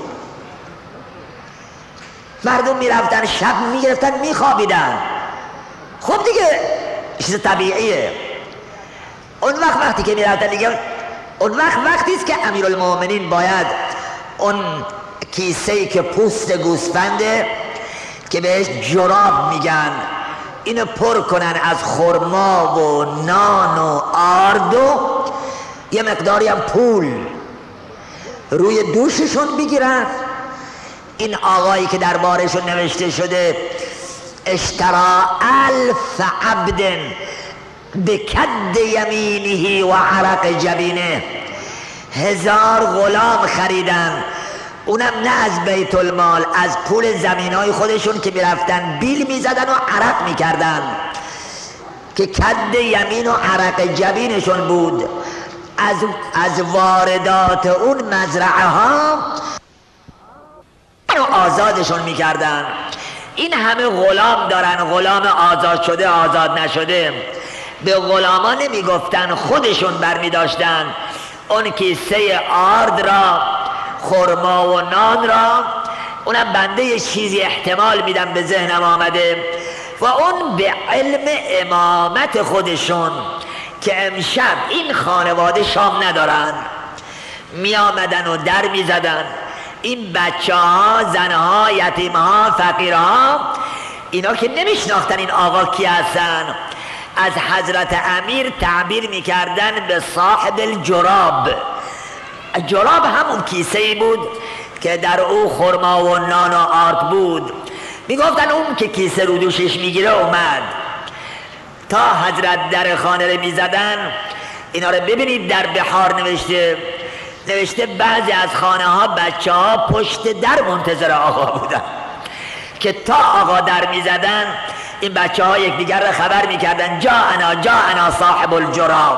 مردم میرفتن شب میگرفتن میخوابیدن. خب دیگه چیز طبیعیه. اون وقت وقتی که میرفتن دیگه، اون وقت وقتی است که امیرالمومنین باید اون کیسه‌ای که پوست گوسفنده که بهش جراب میگن، اینو پر کنن از خرما و نان و آرد و یه مقداری هم پول روی دوششون بگیرن. این آقایی که دربارشون نوشته شده اشترا الف عبد بکد یمینه و عرق جبینه، هزار غلام خریدن، اونم نه از بیت المال، از پول زمینای خودشون که میرفتن بیل میزدن و عرق میکردن که کد یمین و عرق جبینشون بود. از, از واردات اون مزرعه ها آزادشون میکردن. این همه غلام دارن، غلام آزاد شده آزاد نشده، به غلامان نمیگفتن، خودشون برمی داشتن اون کیسه آرد را، خرما و نان را. اونم بنده یه چیزی احتمال میدم به ذهنم آمده و اون به علم امامت خودشون که امشب این خانواده شام ندارن، می آمدن و در می زدن. این بچه ها، زنها، یتیم ها، فقیر ها، اینا که نمیشناختن این آقا کی هستن، از حضرت امیر تعبیر میکردن به صاحب الجراب. جراب همون کیسه ای بود که در او خرما و نان و آرد بود. میگفتن اون که کیسه رو دوشش میگیره اومد. تا حضرت در خانه رو میزدن، اینا رو ببینید در بحار نوشته نوشته بعضی از خانه ها بچه ها پشت در منتظر آقا بودن که تا آقا در میزدن این بچه ها یکدیگر را خبر میکردن جا انا جا انا صاحب الجراب.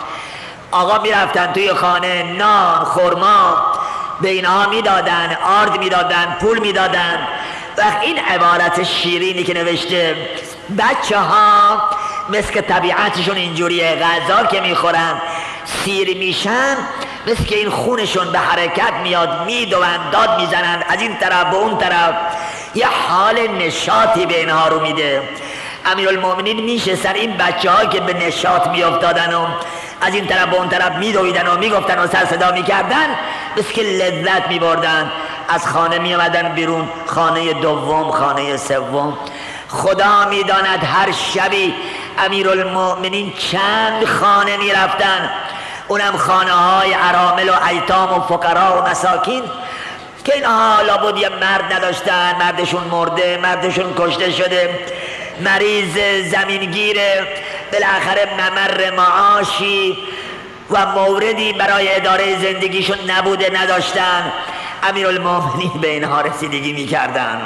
آقا میرفتن توی خانه، نان، خرما به اینها میدادن، آرد میدادن، پول میدادن. وقت این عبارت شیرینی که نوشته بچه ها مثل که طبیعتشون اینجوریه، غذا که میخورن سیر میشن، مثل که این خونشون به حرکت میاد، میدوند، داد میزنند از این طرف به اون طرف، یه حال نشاطی به اینها رو میده. امیرالمومنین میشستن، این بچه ها که به نشاط میافتادن و از این طرف به اون طرف میدویدن و میگفتن و سر صدا میکردن، مثل که لذت میبردن. از خانه میامدن بیرون، خانه دوم، خانه سوم. خدا میداند هر شبی امیرالمومنین چند خانه میرفتن، اونم خانه های ارامل و ایتام و فقرا و مساکین که اینها لابد یه مرد نداشتن، مردشون مرده، مردشون کشته شده، مریض، زمینگیره، بالاخره ممر معاشی و موردی برای اداره زندگیشون نبوده، نداشتن. امیرالمومنین به اینها رسیدگی میکردن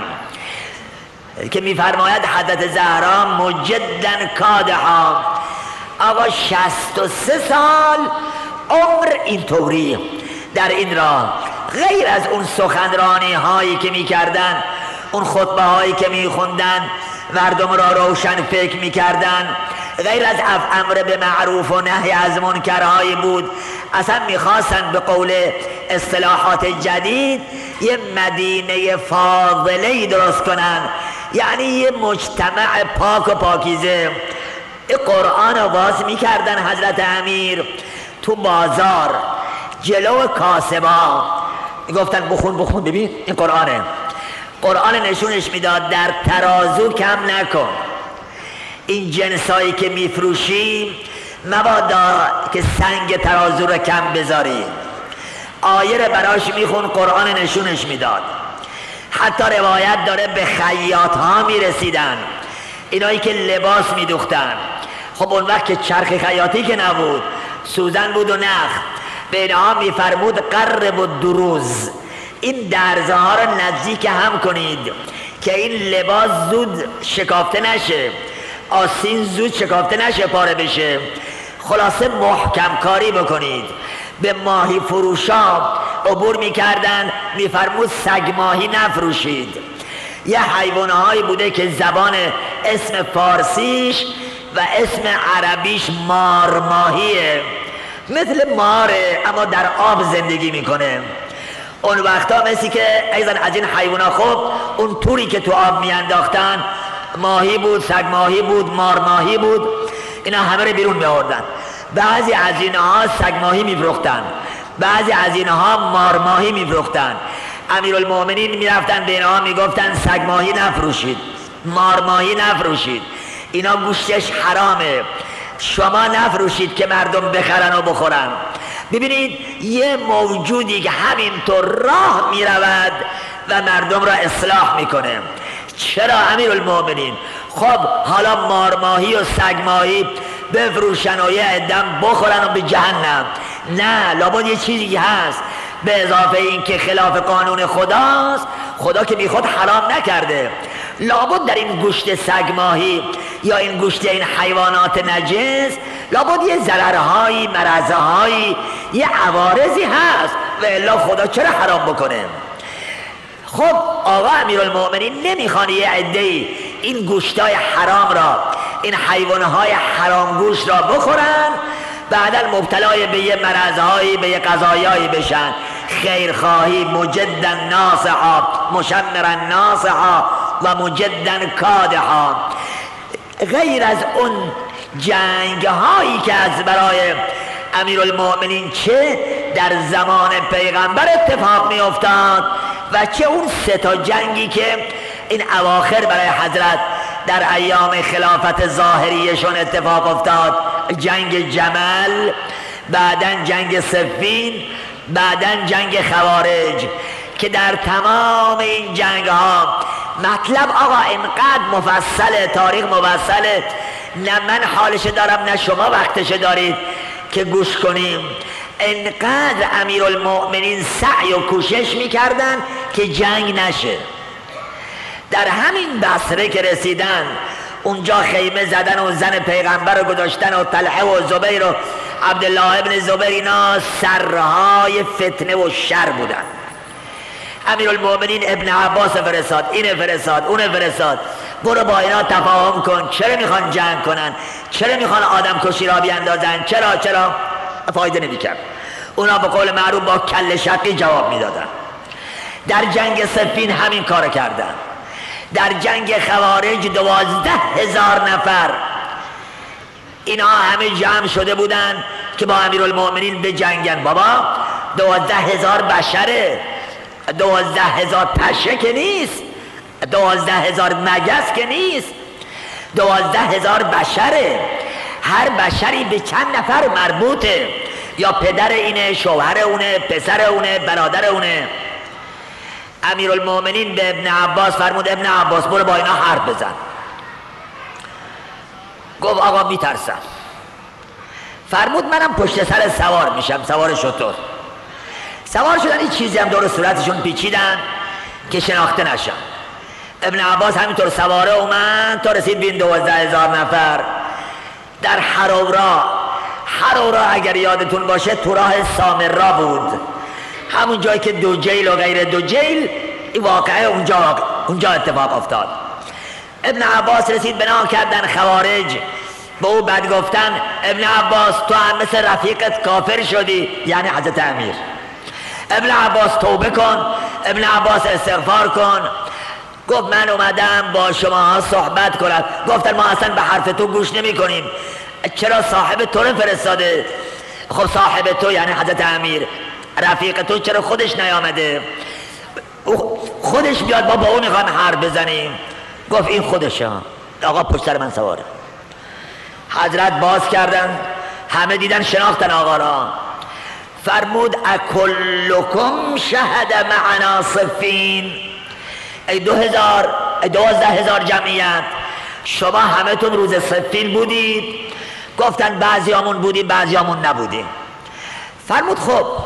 که میفرماید حضرت زهرا مجدن کادها، آقا شصت و سه سال عمر اینطوری در این راه، غیر از اون سخنرانی هایی که میکردن، اون خطبه هایی که میخوندن، مردم را روشن فکر میکردن، غیر از امر به معروف و نهی از منکرهایی بود. اصلا میخواستن به قول اصطلاحات جدید یه مدینه فاضله‌ای درست کنن، یعنی یه مجتمع پاک و پاکیزه. این قرآن رو باز میکردن حضرت امیر تو بازار جلو کاسبا، میگفتن بخون بخون ببین این قرآنه. قرآن نشونش میداد در ترازو کم نکن، این جنسایی که میفروشی مبادا که سنگ ترازو رو کم بذاری. آیه رو براش میخون، قرآن نشونش میداد. حتی روایت داره به خیاط ها میرسیدن، اینایی که لباس میدوختن. خب اون وقت که چرخ خیاطی که نبود، سوزن بود و نخ، به اینها میفرمود قرب و دروز، این درزه ها رو نزدیک هم کنید که این لباس زود شکافته نشه، آستین زود شکافته نشه، پاره بشه. خلاصه محکم کاری بکنید. به ماهی فروشا عبور میکردن، میفرمود سگ ماهی نفروشید. یه حیوانهایی بوده که زبان اسم فارسیش و اسم عربیش مار ماهیه، مثل ماره اما در آب زندگی میکنه. اون وقتا مثلی که ایزن از این حیوانها خب اون توری که تو آب میانداختن ماهی بود، سگ ماهی بود، مار ماهی بود، اینا همه رو بیرون میآوردن. بعضی از اینها سگ ماهی میفروختن، بعضی از اینها مار ماهی میفروختن. امیرالمومنین میرفتن به اینها میگفتن سگ ماهی نفروشید، مار ماهی نفروشید، اینا گوشتش حرامه، شما نفروشید که مردم بخرن و بخورن. ببینید یه موجودی که همینطور راه میرود و مردم را اصلاح میکنه. چرا امیرالمومنین؟ خب حالا مار ماهی و سگ ماهی بفروشن و یه عدم بخورن و به جهنم؟ نه، لابد یه چیزی هست به اضافه این که خلاف قانون خداست. خدا که بی خود حرام نکرده. لابد در این گوشت سگ ماهی یا این گوشت این حیوانات نجس لابد یه ضررهایی، مرضهایی، یه عوارضی هست و الا خدا چرا حرام بکنه؟ خب آقا امیرالمومنین نمیخوان یه عده‌ای این گوشتای حرام را، این حیوانهای حرام گوشت را بخورن، بعدا مبتلای به یه مرضهایی، به یه قضایایی بشن. خیرخواهی مجدا ناصحا، مشمرا ناصحا و مجدا کادحا. غیر از اون جنگ هایی که از برای امیرالمومنین چه در زمان پیغمبر اتفاق می افتاد و چه اون سه تا جنگی که این اواخر برای حضرت در ایام خلافت ظاهریشون اتفاق افتاد، جنگ جمل، بعدن جنگ صفین، بعدن جنگ خوارج، که در تمام این جنگ ها مطلب آقا اینقدر مفصله، تاریخ مفصله، نه من حالش دارم نه شما وقتش دارید که گوش کنیم. اینقدر امیرالمؤمنین سعی و کوشش میکردن که جنگ نشه. در همین بصره که رسیدن، اونجا خیمه زدن و زن پیغمبر رو گذاشتن و طلحه و زبیر و عبدالله ابن زبیر، اینا سرهای فتنه و شر بودن. امیرالمومنین ابن عباس فرستاد، این فرستاد، اون فرستاد، برو با اینا تفاهم کن، چرا میخوان جنگ کنن، چرا میخوان آدم کشی را بیاندازن، چرا چرا فایده نمیکرد. اونا به قول معروف با کل شقی جواب میدادن. در جنگ صفین همین کار کردن. در جنگ خوارج دوازده هزار نفر اینا همه جمع شده بودن که با امیرالمومنین به جنگن. بابا دوازده هزار بشره، دوازده هزار پشه که نیست، دوازده هزار مگس که نیست، دوازده هزار بشره. هر بشری به چند نفر مربوطه، یا پدر اینه، شوهر اونه، پسر اونه، برادر اونه. امیرالمومنین به ابن عباس فرمود ابن عباس برو با اینا حرف بزن. گفت آقا میترسم. فرمود منم پشت سر سوار میشم، سوار شتر. سوار شدن این چیزی هم دور صورتشون پیچیدن که شناخته نشن. ابن عباس همینطور سواره اومد تا رسید بین دوازده هزار نفر. در حرورا، حرورا اگر یادتون باشه تو راه سامرا بود، همون جایی که دو جیل و غیر دو جیل، این واقعه اونجا اونجا اتفاق افتاد. ابن عباس رسید بنا کردن خوارج، به او بعد گفتن ابن عباس تو هم مثل رفیقت کافر شدی، یعنی حضرت امیر. ابن عباس توبه کن، ابن عباس استغفار کن. گفت من اومدم با شما صحبت کنم. گفتن ما اصلا به حرف تو گوش نمی کنیم. چرا صاحب تو رو فرستاده؟ خب صاحب تو یعنی حضرت امیر، رفیق تو چرا خودش نیامده؟ خودش بیاد با با اون میخوایم حرف بزنیم. گفت این خودشه. آقا پشت سر من سواره. حضرت باز کردن، همه دیدن شناختن آقا را. فرمود اکلکم شهد معنا صفین. ای دو هزار ای دوازده هزار جمعیت، شما همه تون روز صفین بودید؟ گفتن بعضی همون بودیم بعضی همون نبودیم. فرمود خب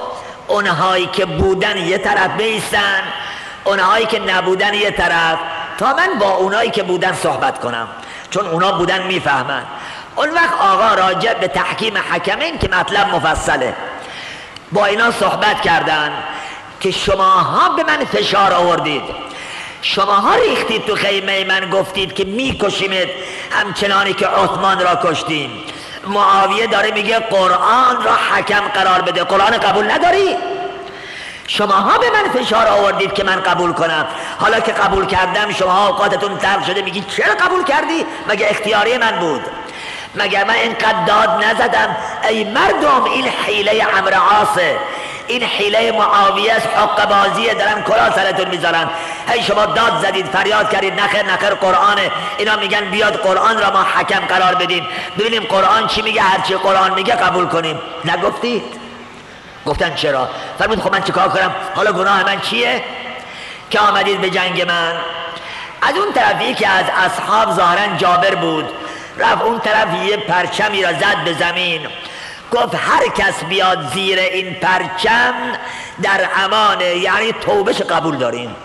اونهایی که بودن یه طرف بیستن، اونهایی که نبودن یه طرف، تا من با اونهایی که بودن صحبت کنم، چون اونا بودن میفهمن. اون وقت آقا راجع به تحکیم حکمین که مطلب مفصله با اینا صحبت کردن که شماها به من فشار آوردید، شماها ریختید تو خیمه من، گفتید که میکشیمت همچنانی که عثمان را کشتیم. معاویه داره میگه قرآن را حکم قرار بده، قرآن قبول نداری؟ شماها به من فشار آوردید که من قبول کنم، حالا که قبول کردم شماها اوقاتتون تلخ شده میگید چرا قبول کردی؟ مگه اختیاری من بود؟ مگه من اینقدر داد نزدم؟ ای مردم این حیله عمرو عاصه، این حیله معاویه است، حق بازیه، دارن کلا سرتون میذارن. هی شما داد زدید، فریاد کردید نخیر نخیر قرآنه، اینا میگن بیاد قرآن را ما حکم قرار بدیم، ببینیم قرآن چی میگه، هرچی قرآن میگه قبول کنیم. نگفتید؟ گفتن چرا؟ فرمود خب من چیکار کنم؟ حالا گناه من چیه که آمدید به جنگ من؟ از اون طرفی که از اصحاب ظاهرا جابر بود، رفت اون طرف یه پرچمی را زد به زمین، گفت هر کس بیاد زیر این پرچم در امانه، یعنی توبهش قبول داریم.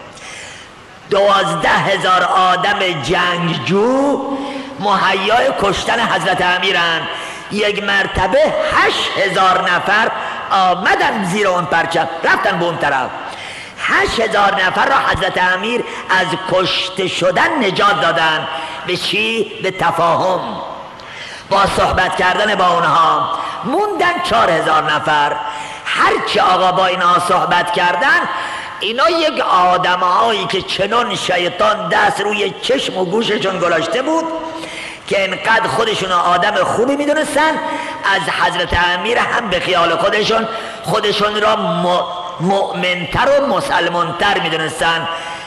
دوازده هزار آدم جنگجو مهیای کشتن حضرت امیرن، یک مرتبه هشت هزار نفر آمدن زیر اون پرچم، رفتن به اون طرف. هشت هزار نفر را حضرت امیر از کشته شدن نجات دادن. به چی؟ به تفاهم، با صحبت کردن با اونها. موندن چهار هزار نفر. هرچی آقا با اینها صحبت کردن، اینا یک آدم هایی که چنان شیطان دست روی چشم و گوششون گذاشته بود که انقدر خودشون آدم خوبی میدونستن، از حضرت امیر هم به خیال خودشون خودشون را مؤمنتر و مسلمانتر میدونستن.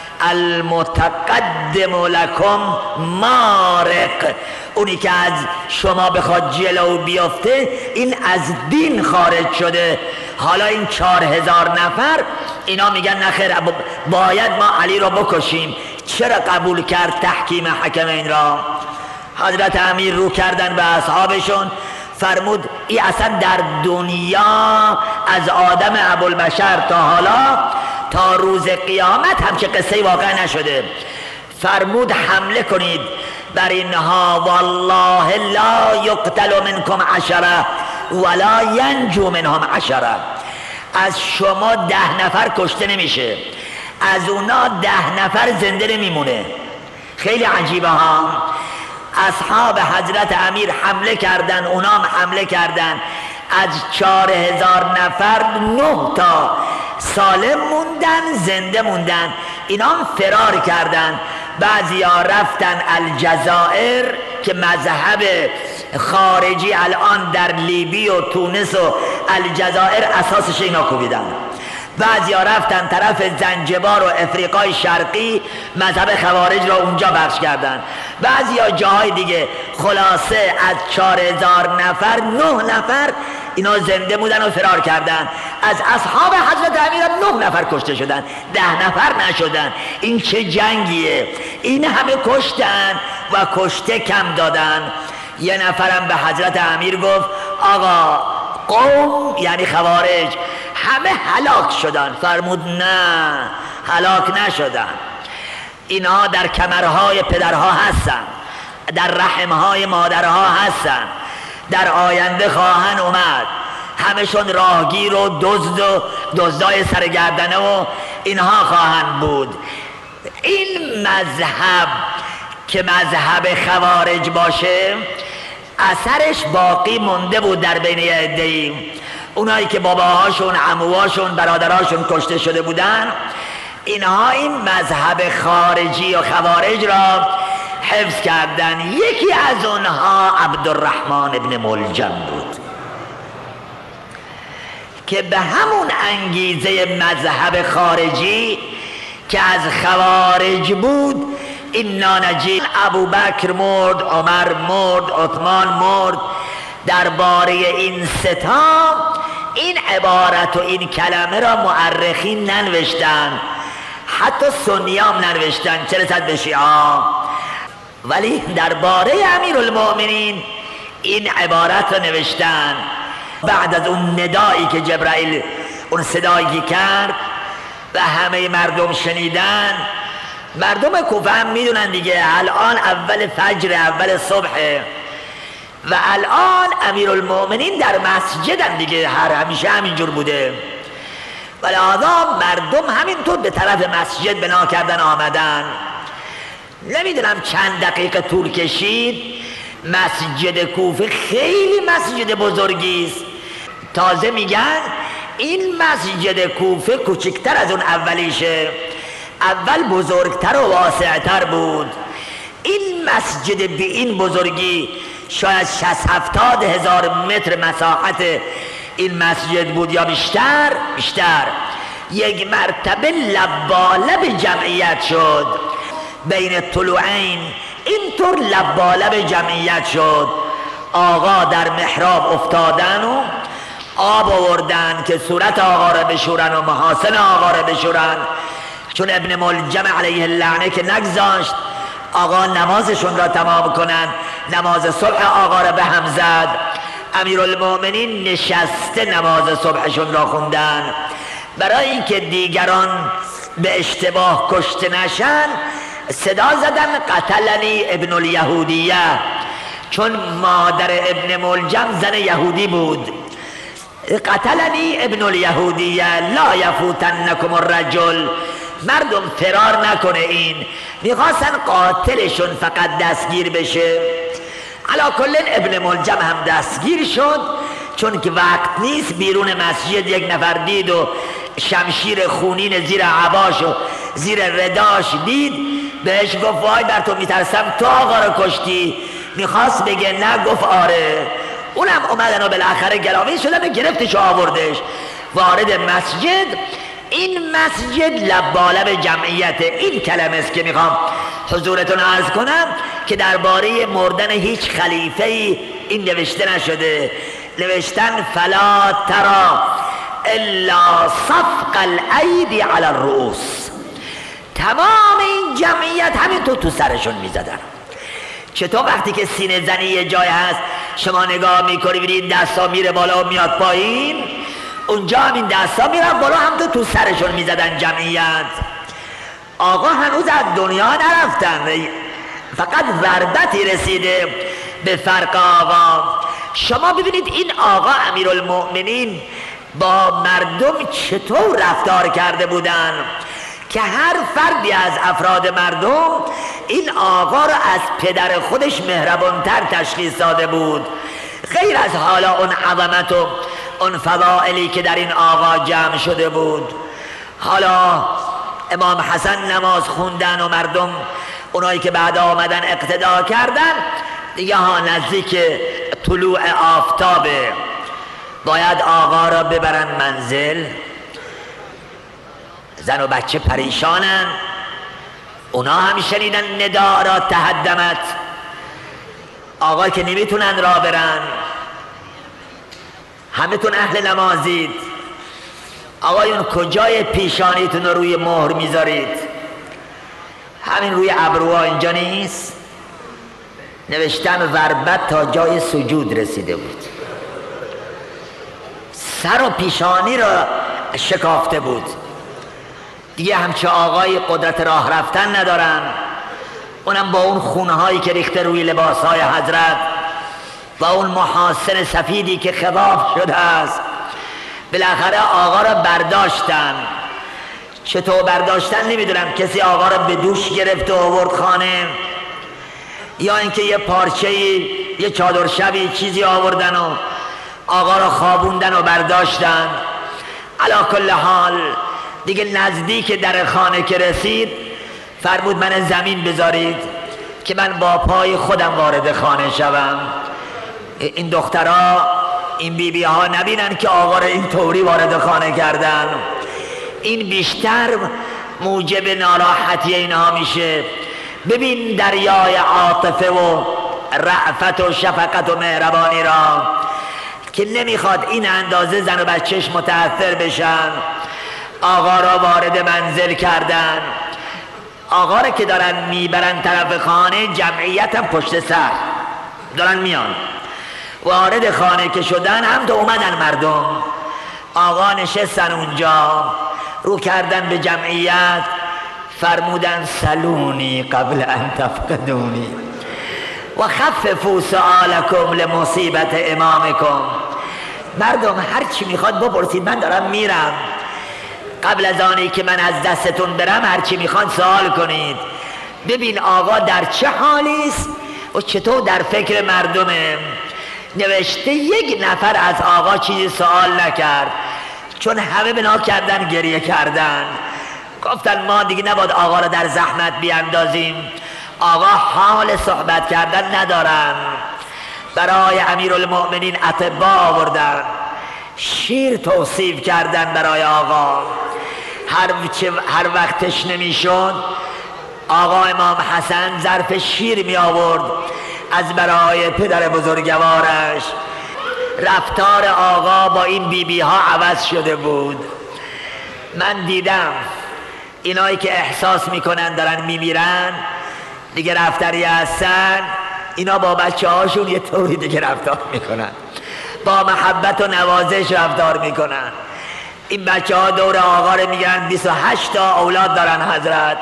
المتقدم لکم مارق، اونی که از شما بخواد جلو بیفته این از دین خارج شده. حالا این چهار هزار نفر اینا میگن نخیر باید ما علی را بکشیم. چرا قبول کرد تحکیم حکم این را؟ حضرت امیر رو کردن به اصحابشون، فرمود ای اصلا در دنیا از آدم ابوالبشر تا حالا تا روز قیامت همچه قصه واقع نشده. فرمود حمله کنید بر اینها، والله لا یقتل منکم عشره ولا ینجو منهم عشره. از شما ده نفر کشته نمیشه، از اونا ده نفر زنده نمیمونه. خیلی عجیبه ها. اصحاب حضرت امیر حمله کردن، اونا هم حمله کردن. از چهار هزار نفر نه تا سالم موندن، زنده موندن. اینا هم فرار کردن. بعضی ها رفتن الجزائر که مذهب خارجی الان در لیبی و تونس و الجزائر اساسش اینا کوبیدن. بعضی ها رفتن طرف زنجبار و افریقای شرقی، مذهب خوارج را اونجا بخش کردن. بعضی ها جاهای دیگه. خلاصه از چهار هزار نفر نه نفر اینا زنده بودن و فرار کردن. از اصحاب حضرت امیر نه نفر کشته شدن، ده نفر نشدن. این چه جنگیه؟ این همه کشتن و کشته کم دادن. یه نفرم به حضرت امیر گفت آقا قوم یعنی خوارج همه هلاک شدن. فرمود نه، هلاک نشدن. اینها در کمرهای پدرها هستن، در رحمهای مادرها هستن، در آینده خواهن اومد. همشون راهگیر و دزد و دزدای سرگردنه و اینها خواهند بود. این مذهب که مذهب خوارج باشه اثرش باقی مونده بود در بین عده‌ای. اونایی که باباهاشون، عموهاشون، برادرهاشون کشته شده بودن، اینها این مذهب خارجی و خوارج را حفظ کردن. یکی از اونها عبدالرحمن ابن ملجم بود که به همون انگیزه مذهب خارجی که از خوارج بود اینا نجیب. ابوبکر مرد، عمر مرد، عثمان مرد. درباره این ستا این عبارت و این کلمه را مورخین ننوشتن، حتی سنی هم ننوشتن، چه رسد به شیعه. ولی درباره امیرالمؤمنین این عبارت را نوشتن. بعد از اون ندایی که جبرائیل اون صدایی کرد و همه مردم شنیدن. مردم کوفه هم میدونن دیگه الان اول فجر، اول صبحه و الان امیرالمؤمنین در مسجدن دیگه، هر همیشه همینجور بوده و لحاظا مردم همینطور به طرف مسجد بنا کردن آمدن. نمیدونم چند دقیقه طول کشید. مسجد کوفه خیلی مسجد بزرگی است. تازه میگن این مسجد کوفه کوچکتر از اون اولیشه، اول بزرگتر و واسعتر بود. این مسجد به این بزرگی شاید شصت هفتاد هزار متر مساحت این مسجد بود یا بیشتر بیشتر. یک مرتبه لبالب جمعیت شد بین طلوعین، اینطور لبالب جمعیت شد. آقا در محراب افتادن و آب آوردن که صورت آقا را بشورن و محاسن آقا را بشورن، چون ابن ملجم علیه اللعنه که نگذاشت آقا نمازشون را تمام کنن، نماز صبح آقا را به هم زد. امیرالمؤمنین نشسته نماز صبحشون را خوندن. برای اینکه دیگران به اشتباه کشته نشن صدا زدن قتلنی ابن الیهودیه، چون مادر ابن ملجم زن یهودی بود. قتلنی ابن الیهودیه لا یفوتنکم الرجل، مردم فرار نکنه. این میخواستن قاتلشون فقط دستگیر بشه. علا کل ابن ملجم هم دستگیر شد، چون که وقت نیست. بیرون مسجد یک نفر دید و شمشیر خونین زیر عباش و زیر رداش دید، بهش گفت وای بر تو میترسم تو آقا رو کشتی. میخواست بگه نه، گفت آره. اونم اومدن و بالاخره گلاویز شدن و گرفتش و آوردش وارد مسجد. این مسجد لبالب جمعیت. این کلمه است که میخوام حضورتون عرض کنم که درباره مردن هیچ خلیفه‌ای این نوشته نشده. نوشتن فلا ترى الا صفق الایدی علی الرؤوس. تمام این جمعیت همینطور تو سرشون میزدن. چطور وقتی که سینه زنی یه جای هست شما نگاه میکنی ببینید دستا میره بالا و میاد پایین، اونجا هم این دستا میرن بالا، هم تو تو سرشون میزدن جمعیت. آقا هنوز از دنیا نرفتن، فقط ضربتی رسیده به فرق آقا. شما ببینید این آقا امیرالمؤمنین با مردم چطور رفتار کرده بودن که هر فردی از افراد مردم این آقا را از پدر خودش مهربانتر تشخیص داده بود، غیر از حالا اون عظمت و اون فضائلی که در این آقا جمع شده بود. حالا امام حسن نماز خوندن و مردم اونایی که بعد آمدن اقتدا کردن دیگه ها نزدیک طلوع آفتابه، باید آقا را ببرن منزل. زن و بچه پریشانن، اونا هم شنیدن ندا را تهدمت. آقا که نمیتونن را برن، همتون اهل نمازید، آقایون کجای پیشانیتون رو روی مهر میذارید؟ همین روی ابروها اینجا نیست؟ نوشتن ضربت تا جای سجود رسیده بود، سر و پیشانی را شکافته بود. دیگه همچه آقای قدرت راه رفتن ندارن، اونم با اون خونه هایی که ریخته روی لباس های حضرت و اون محاسن سفیدی که خضاب شده است. بالاخره آقا را برداشتن. چطور برداشتن نمیدونم، کسی آقا را به دوش گرفت و آورد خانه، یا اینکه یه پارچه یه چادر شبی چیزی آوردن و آقا را خوابوندن و برداشتن. علا کل حال دیگه نزدیک در خانه که رسید فرمود من زمین بذارید که من با پای خودم وارد خانه شوم. این دخترها این بی بی ها نبینن که آقا را این طوری وارد خانه کردن، این بیشتر موجب ناراحتی اینها میشه. ببین دریای عاطفه و رأفت و شفقت و مهربانی را که نمیخواد این اندازه زن و بچهش متأثر بشن. آقا را وارد منزل کردن. آقا را که دارن میبرن طرف خانه، جمعیت هم پشت سر دارن میان. وارد خانه که شدن هم تو اومدن مردم آقا نشستن اونجا، رو کردن به جمعیت، فرمودن سلونی قبل ان تفقدونی و خففوا سؤالکم لمصیبت امامکم. مردم هر چی میخواد بپرسید، من دارم میرم، قبل از آنی که من از دستتون برم هر چی میخواد سوال کنید. ببین آقا در چه حالی است و چطور در فکر مردمه. نوشته یک نفر از آقا چیزی سوال نکرد، چون همه بنا کردن گریه کردن. گفتن ما دیگه نباید آقا را در زحمت بیاندازیم، آقا حال صحبت کردن ندارن. برای امیرالمؤمنین اطبا آوردن، شیر توصیف کردن برای آقا. هر, هر وقت تشنه میشد آقا امام حسن ظرف شیر می آورد از برای پدر بزرگوارش. رفتار آقا با این بی بی ها عوض شده بود. من دیدم اینایی که احساس میکنن دارن میمیرن دیگه رفتاری هستن، اینا با بچه هاشون یه طوری دیگه رفتار میکنن، با محبت و نوازش رفتار میکنن. این بچه ها دور آقا رو میگن بیست و هشت تا اولاد دارن حضرت،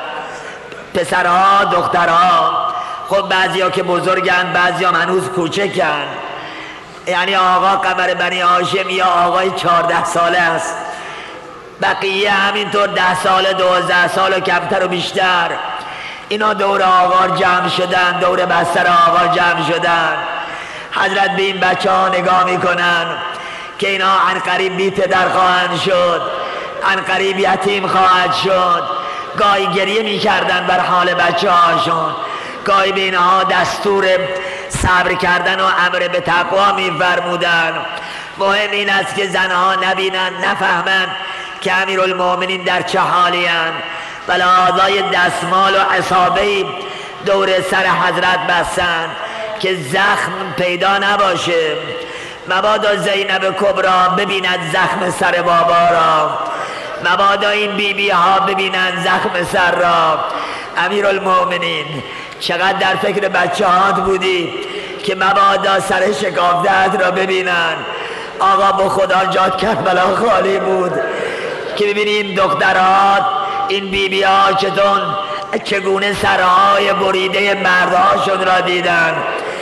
پسرها دخترها. خب بعضی ها که بزرگن، بعضی ها هنوز کوچکن. یعنی آقا قمر بنی هاشم یا آقای چهارده ساله است، بقیه همینطور ده ساله، دوازده سال و کمتر و بیشتر. اینا دور آقا جمع شدن، دور بستر آقا جمع شدن. حضرت به این بچه ها نگاه میکنن که اینا عنقریب بی پدر خواهند شد، عنقریب یتیم خواهد شد. گاهی گریه میکردن بر حال بچه هاشون، گاهی به اینها دستور صبر کردن و امر به تقوا میفرمودن. مهم این است که زنها نبینن، نفهمن که امیرالمؤمنین در چه حالی هستند. بلادای دستمال و عصابه‌ای دور سر حضرت بستن که زخم پیدا نباشه. مبادا زینب کبرا ببیند زخم سر بابا را، مبادا این بی بی ها ببینند زخم سر را. امیرالمؤمنین چقدر در فکر بچه هات بودی که مبادا سر شکافته‌ات را ببینن. آقا با خدا جات کربلا خالی بود که ببینیم دخترات، این بی بی ها چطور چگونه سرهای بریده مردهاشون را دیدن،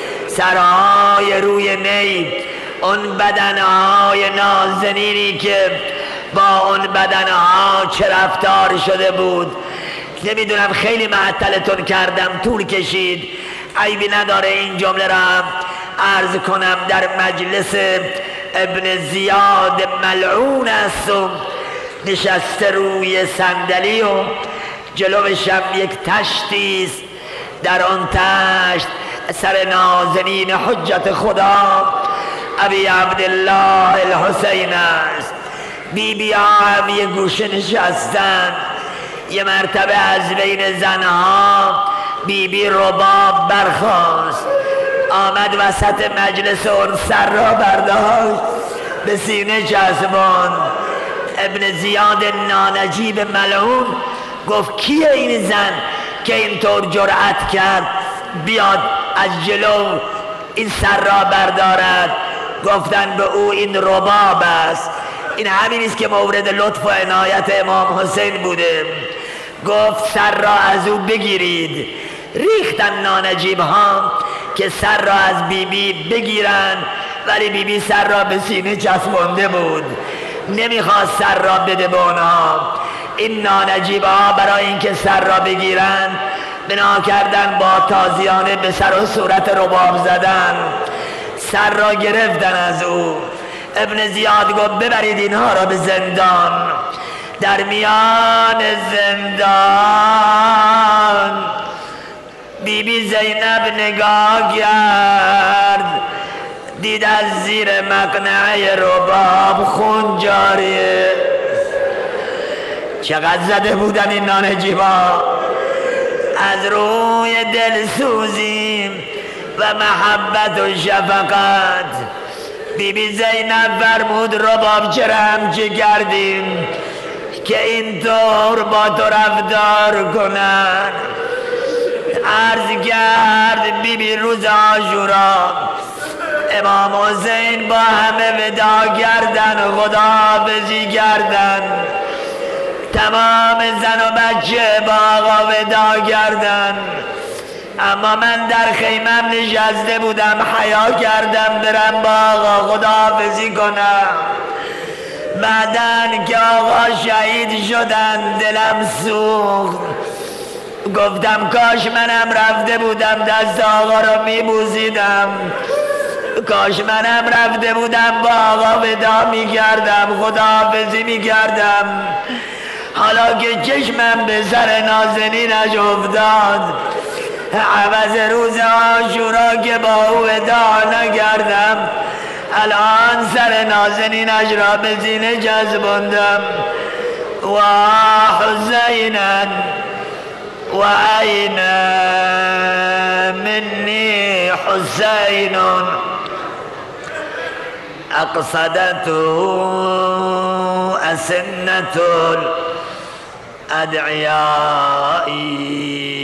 سرهای روی نی، اون بدنهای نازنینی که با اون بدنها چه رفتار شده بود. نمیدونم خیلی معطلتون کردم، طول کشید، عیبی نداره این جمله را عرض کنم. در مجلس ابن زیاد ملعون است و نشسته روی صندلی و جلوشم یک تشتی است، در آن تشت سر نازنین حجت خدا ابی عبدالله الحسین است. بی بی ها هم یه گوشه نشستن. یه مرتبه از بین زنها بی بی رباب برخاست، آمد وسط مجلس، اون سر را برداشت به سینه چسباند. ابن زیاد نانجیب ملعون گفت کیه این زن که اینطور جرأت کرد بیاد از جلو این سر را بردارد؟ گفتن به او این رباب است. این همین است که مورد لطف و عنایت امام حسین بوده. گفت سر را از او بگیرید. ریختن نانجیب ها که سر را از بی بی بگیرن، ولی بی بی سر را به سینه چسبانده بود، نمیخواست سر را بده به اونها. این نانجیب ها برای اینکه سر را بگیرن بنا کردن با تازیانه به سر و صورت رباب زدن، سر را گرفتن از او. ابن زیاد گفت ببرید اینها را به زندان. در میان زندان بی بی زینب نگاه کرد، دید از زیر مقنعه رباب خون جاریه. چقدر زده بودن این نانجیبا، از روی دلسوزی و محبت و شفقت. بی بی زینب فرمود رباب چرا همچه کردیم که اینطور با تو رفتار کنن؟ عرض کرد بی بی روز عاشورا امام حسین با همه ودا کردن، خداحافظی کردن. تمام زن و بچه با آقا ودا کردن. اما من در خیمم نشسته بودم، حیا کردم برم با آقا خداحافظی کنم. بعدن که آقا شهید شدن دلم سوخت، گفتم کاش منم رفته بودم دست آقا رو میبوسیدم، کاش منم رفته بودم با آقا ودا میکردم، خداحافظی میکردم. حالا که چشمم به سر نازنینش افتاد، عوض روز عاشورا که با او ودا نکردم، الان سر نازنینش را به سینه چسباندم. و حسینا و این منی حسین اقصدته اسنة الادعیاء